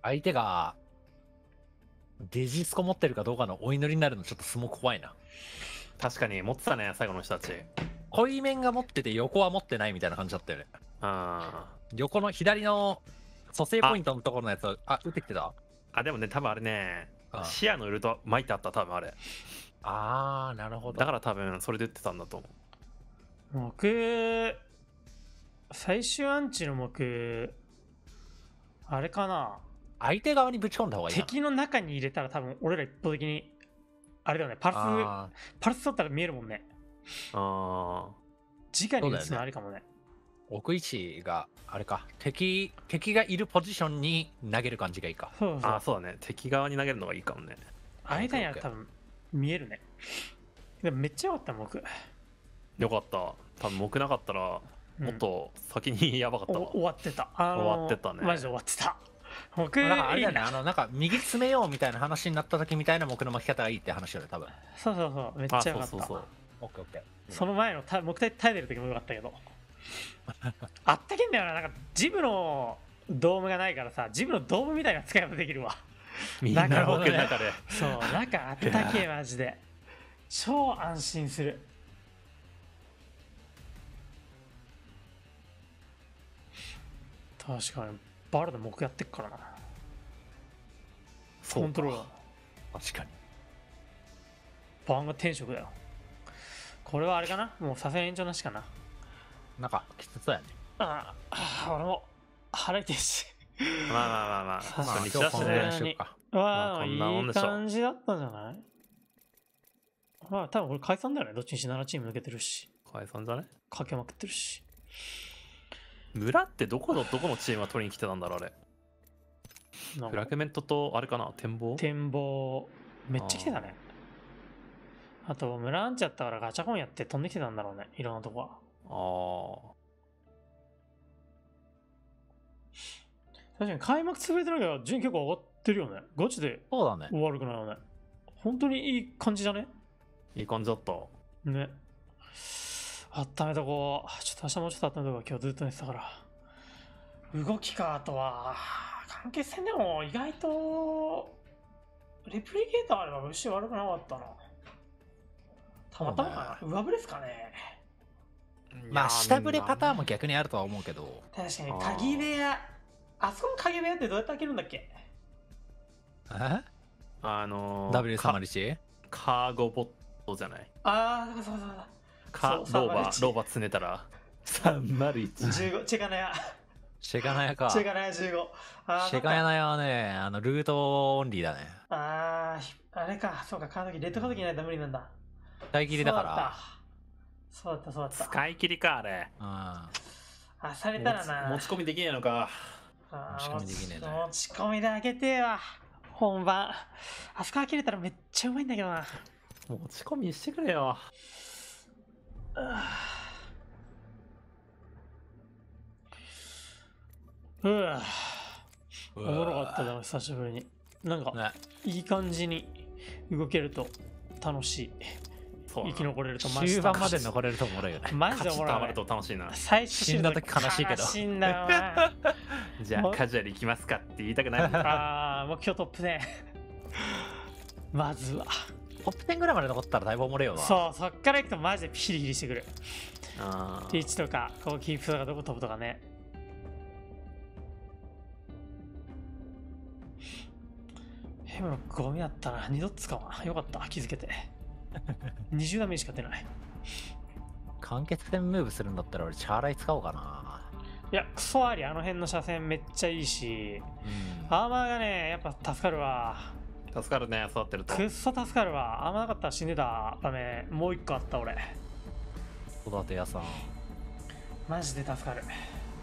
相手がデジスコ持ってるかどうかのお祈りになるのちょっと相撲怖いな。 確かに持ってたね、最後の人たち。 濃い面が持ってて横は持ってないみたいな感じだったよね。 あ横の左の蘇生ポイントのところのやつを、あ、打ってきてた。 あ、でもね、多分あれねあ、 視野のウルト巻いてあった、多分あれ。 あー、なるほど。 だから多分それで打ってたんだと思う。 僕、最終アンチの僕、あれかな、 相手側にぶち込んだ方がいいな。 敵の中に入れたら多分俺ら一方的に、あれだよね、パルス、 あパルス取ったら見えるもんね。 あ直に打つのありかもね。 ー、置く位置があれか、敵敵がいるポジションに投げる感じがいいか。 そうそうああ、そうだね。敵側に投げるのがいいかもね。 間にある多分見えるね。でもめっちゃ良かった僕。 よかった。多分僕なかったらうんもっと先にやばかったわ。 お終わってた。あのー終わってたねマジで終わってた。僕、 なんかあれだよね、 いいなあのなんか右詰めようみたいな話になった時みたいな僕の巻き方がいいって話よね、多分。 そうそうそう、めっちゃあ、 良かった。 そうそうそう。 オッケーオッケー。 その前のた僕耐えてる時も良かったけど。あったけんだよな、なんかジムのドームがないからさ、ジムのドームみたいな使い方できるわ。 みんななるほどね僕の中で。 そう、なんかあったけえマジで。超安心する。確かに、バルで僕やってっからな。 そうかコントローラー。 確かに。 バンが天職だよ。これはあれかな、もうさすがに延長なしかな。 なんかきつそうやね。 ああ、俺も腹痛いし。 まあまあまあまあ。 さまあ初日だし今日このぐらいねに。しようか。 わあ、 まあこんなもんいいでしょ感じだったんじゃない？まあ、多分これ解散だよね。どっちにしななチーム抜けてるし、 解散じゃね？ かけまくってるし。 村ってどこのどこのチームが取りに来てたんだろう、あれ。 なんかフラグメントとあれかな、展望。 展望、めっちゃ来てたね。あと、村アンチやったからガチャコンやって飛んできてたんだろうね。いろんなとこは。 ああ。 確かに開幕潰れてるけど、順位結構上がってるよね。ガチでそうだね。 悪くないよね。本当にいい感じだね。 いい感じだった。 ね。温めとこう。ちょっと明日もうちょっと温めとこう。今日ずっと寝てたから。動きか、あとは、関係戦でも意外と、レプリケーターあれば虫悪くなかったな。たまたまかな。上振れっすかね。 まあ下振れパターンも逆にあるとは思うけど。 確かに、鍵部屋。あそこの鍵部屋ってどうやって開けるんだっけ？ えあのー、 ダブリュー サマリチカーゴボットじゃない。 ああ、そうそうそうかそうローバさんまるいちローバつねたらさんまるいち。 そう。じゅうご、チェカナヤ。 シェガナヤか。 チェカナヤじゅうご。あーシェガナヤはね、あのルートオンリーだね。 あー、あれか、そうか、カードキー、レッドカードキーないと無理なんだ。 使い切りだから。 そうだった、そうだった。そうだった。 使い切りか、あれ。 うん。 あ、されたらな。 持ち込みできねえのか。 あー持ち込みできねえな持ち込みで開けてえわ。本番。あそこ開けれたらめっちゃうまいんだけどな。 持ち込みしてくれよ。 うわおおもろかったな、久しぶりに。なんか、 ね。 いい感じに動けると楽しい。 そうな生き残れるとマジ終盤まで残れると思うよね。 マジカでおもろいねチッとハマる。と楽しいな。 最初死んだ時悲しいけど悲しいんだよな。 じゃあカジュアル行きますかって言いたくないもん。 ああ、目標トップね。まずは。 トップじゅうぐらいまで残ったらだいぶおもれよな。 そう、そっから行くとマジでピリピリしてくる。 あピッチとか、こうキープとかどこ飛ぶとかね。ヘムのゴミだったな。二度使うわ。よかった。気づけて。にじゅうダメージしか出ない。 完結戦ムーブするんだったら俺チャーライ使おうかな。 いや、クソあり。あの辺の車線めっちゃいいし。 うん。 アーマーがね、やっぱ助かるわ。 助かるね、育ってると。 くっそ助かるわ。アーマーなかったら死んでた場面、もう一個あった俺。 育て屋さん。 マジで助かる。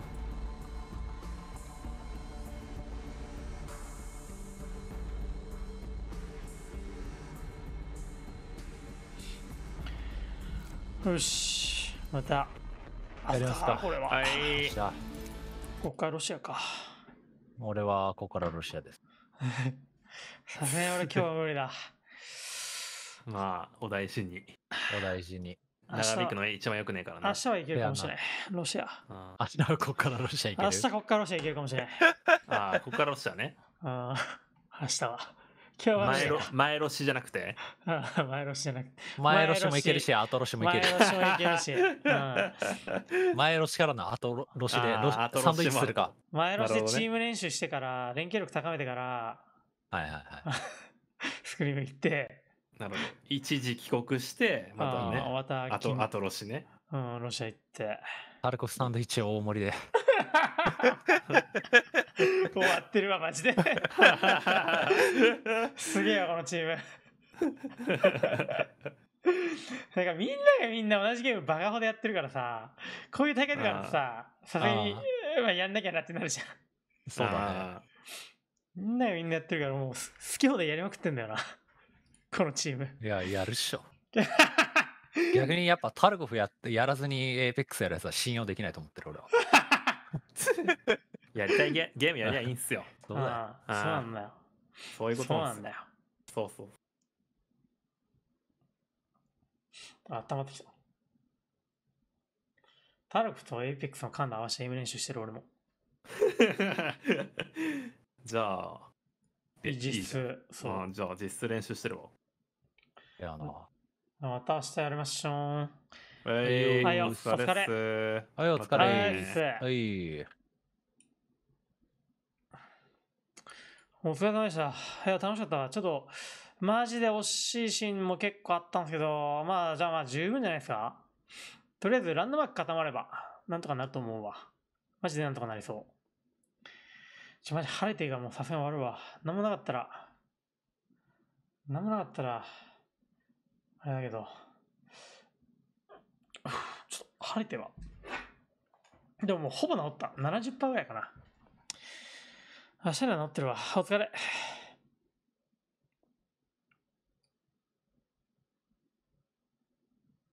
よし、また。 やりますかこれは。 はい。 じゃあ、 こっからロシアか。 俺はここからロシアです。 さすがに俺今日は無理だ。 まあ、お大事に。 お大事に。 明日長引くの一番よくねえからね。 明日はいけるかもしれない。ロシア。 あ明日はここからロシア行ける。 明日こっからロシアいけるかもしれない。 あー、ここからロシアね。 ああ、明日は。今日は前ロ前ロシじゃなくてああ前ロシじゃなくて。 前ロシもいけるし、後ロシもいける。 前ロシもいけるし。うん、 前ロシからの後ロシであーロシ後ロシサンドイッチするか。 前ロシでなるほどねチーム練習してから、連携力高めてから、 はいはいはい。 スクリーム行って、 なるほど一時帰国してまたあーねまたあとあとロシねうん、ロシア行って。 タルコフサンドイッチ大盛りで。 終わってるわ、マジで。すげえわ、このチーム。なんかみんながみんな同じゲームバカほどやってるからさ、こういう大会とかあるとさ、さすがにあ、 まあ、やんなきゃなってなるじゃん。 そうだね。 あみんながみんなやってるから、もうす好き放題やりまくってんだよな。このチーム。 いや、やるっしょ。逆にやっぱタルコフやってやらずにエーペックスやるやつは信用できないと思ってる俺は。 ーやりたいゲゲームやりゃいいんすよそうだよ。 ああ、そうなんだよ。 そういうことなですよそうなんんだよ。 そうそうあ温まってきた。タルクとエイペックスの感度合わせてエイム練習してる俺も。 じゃあえ実いいじゃん質、そう。 あじゃあ実質練習してるわいやな。 また明日やりましょう。 えはいよお疲れっすはい、お疲またはいれ。 ねはい。 お疲れ様でした。いや、楽しかった。ちょっと、マジで惜しいシーンも結構あったんですけど、まあ、じゃあまあ十分じゃないですか。とりあえずランドマーク固まれば、なんとかなると思うわ。マジでなんとかなりそう。ちょ、マジ晴れていいからもうさすがに終わるわ。なんもなかったら、なんもなかったら、あれだけど、ちょっと晴れては。でももうほぼ治った。ななじゅっパーセントぐらいかな。明日には治ってるわ。お疲れ。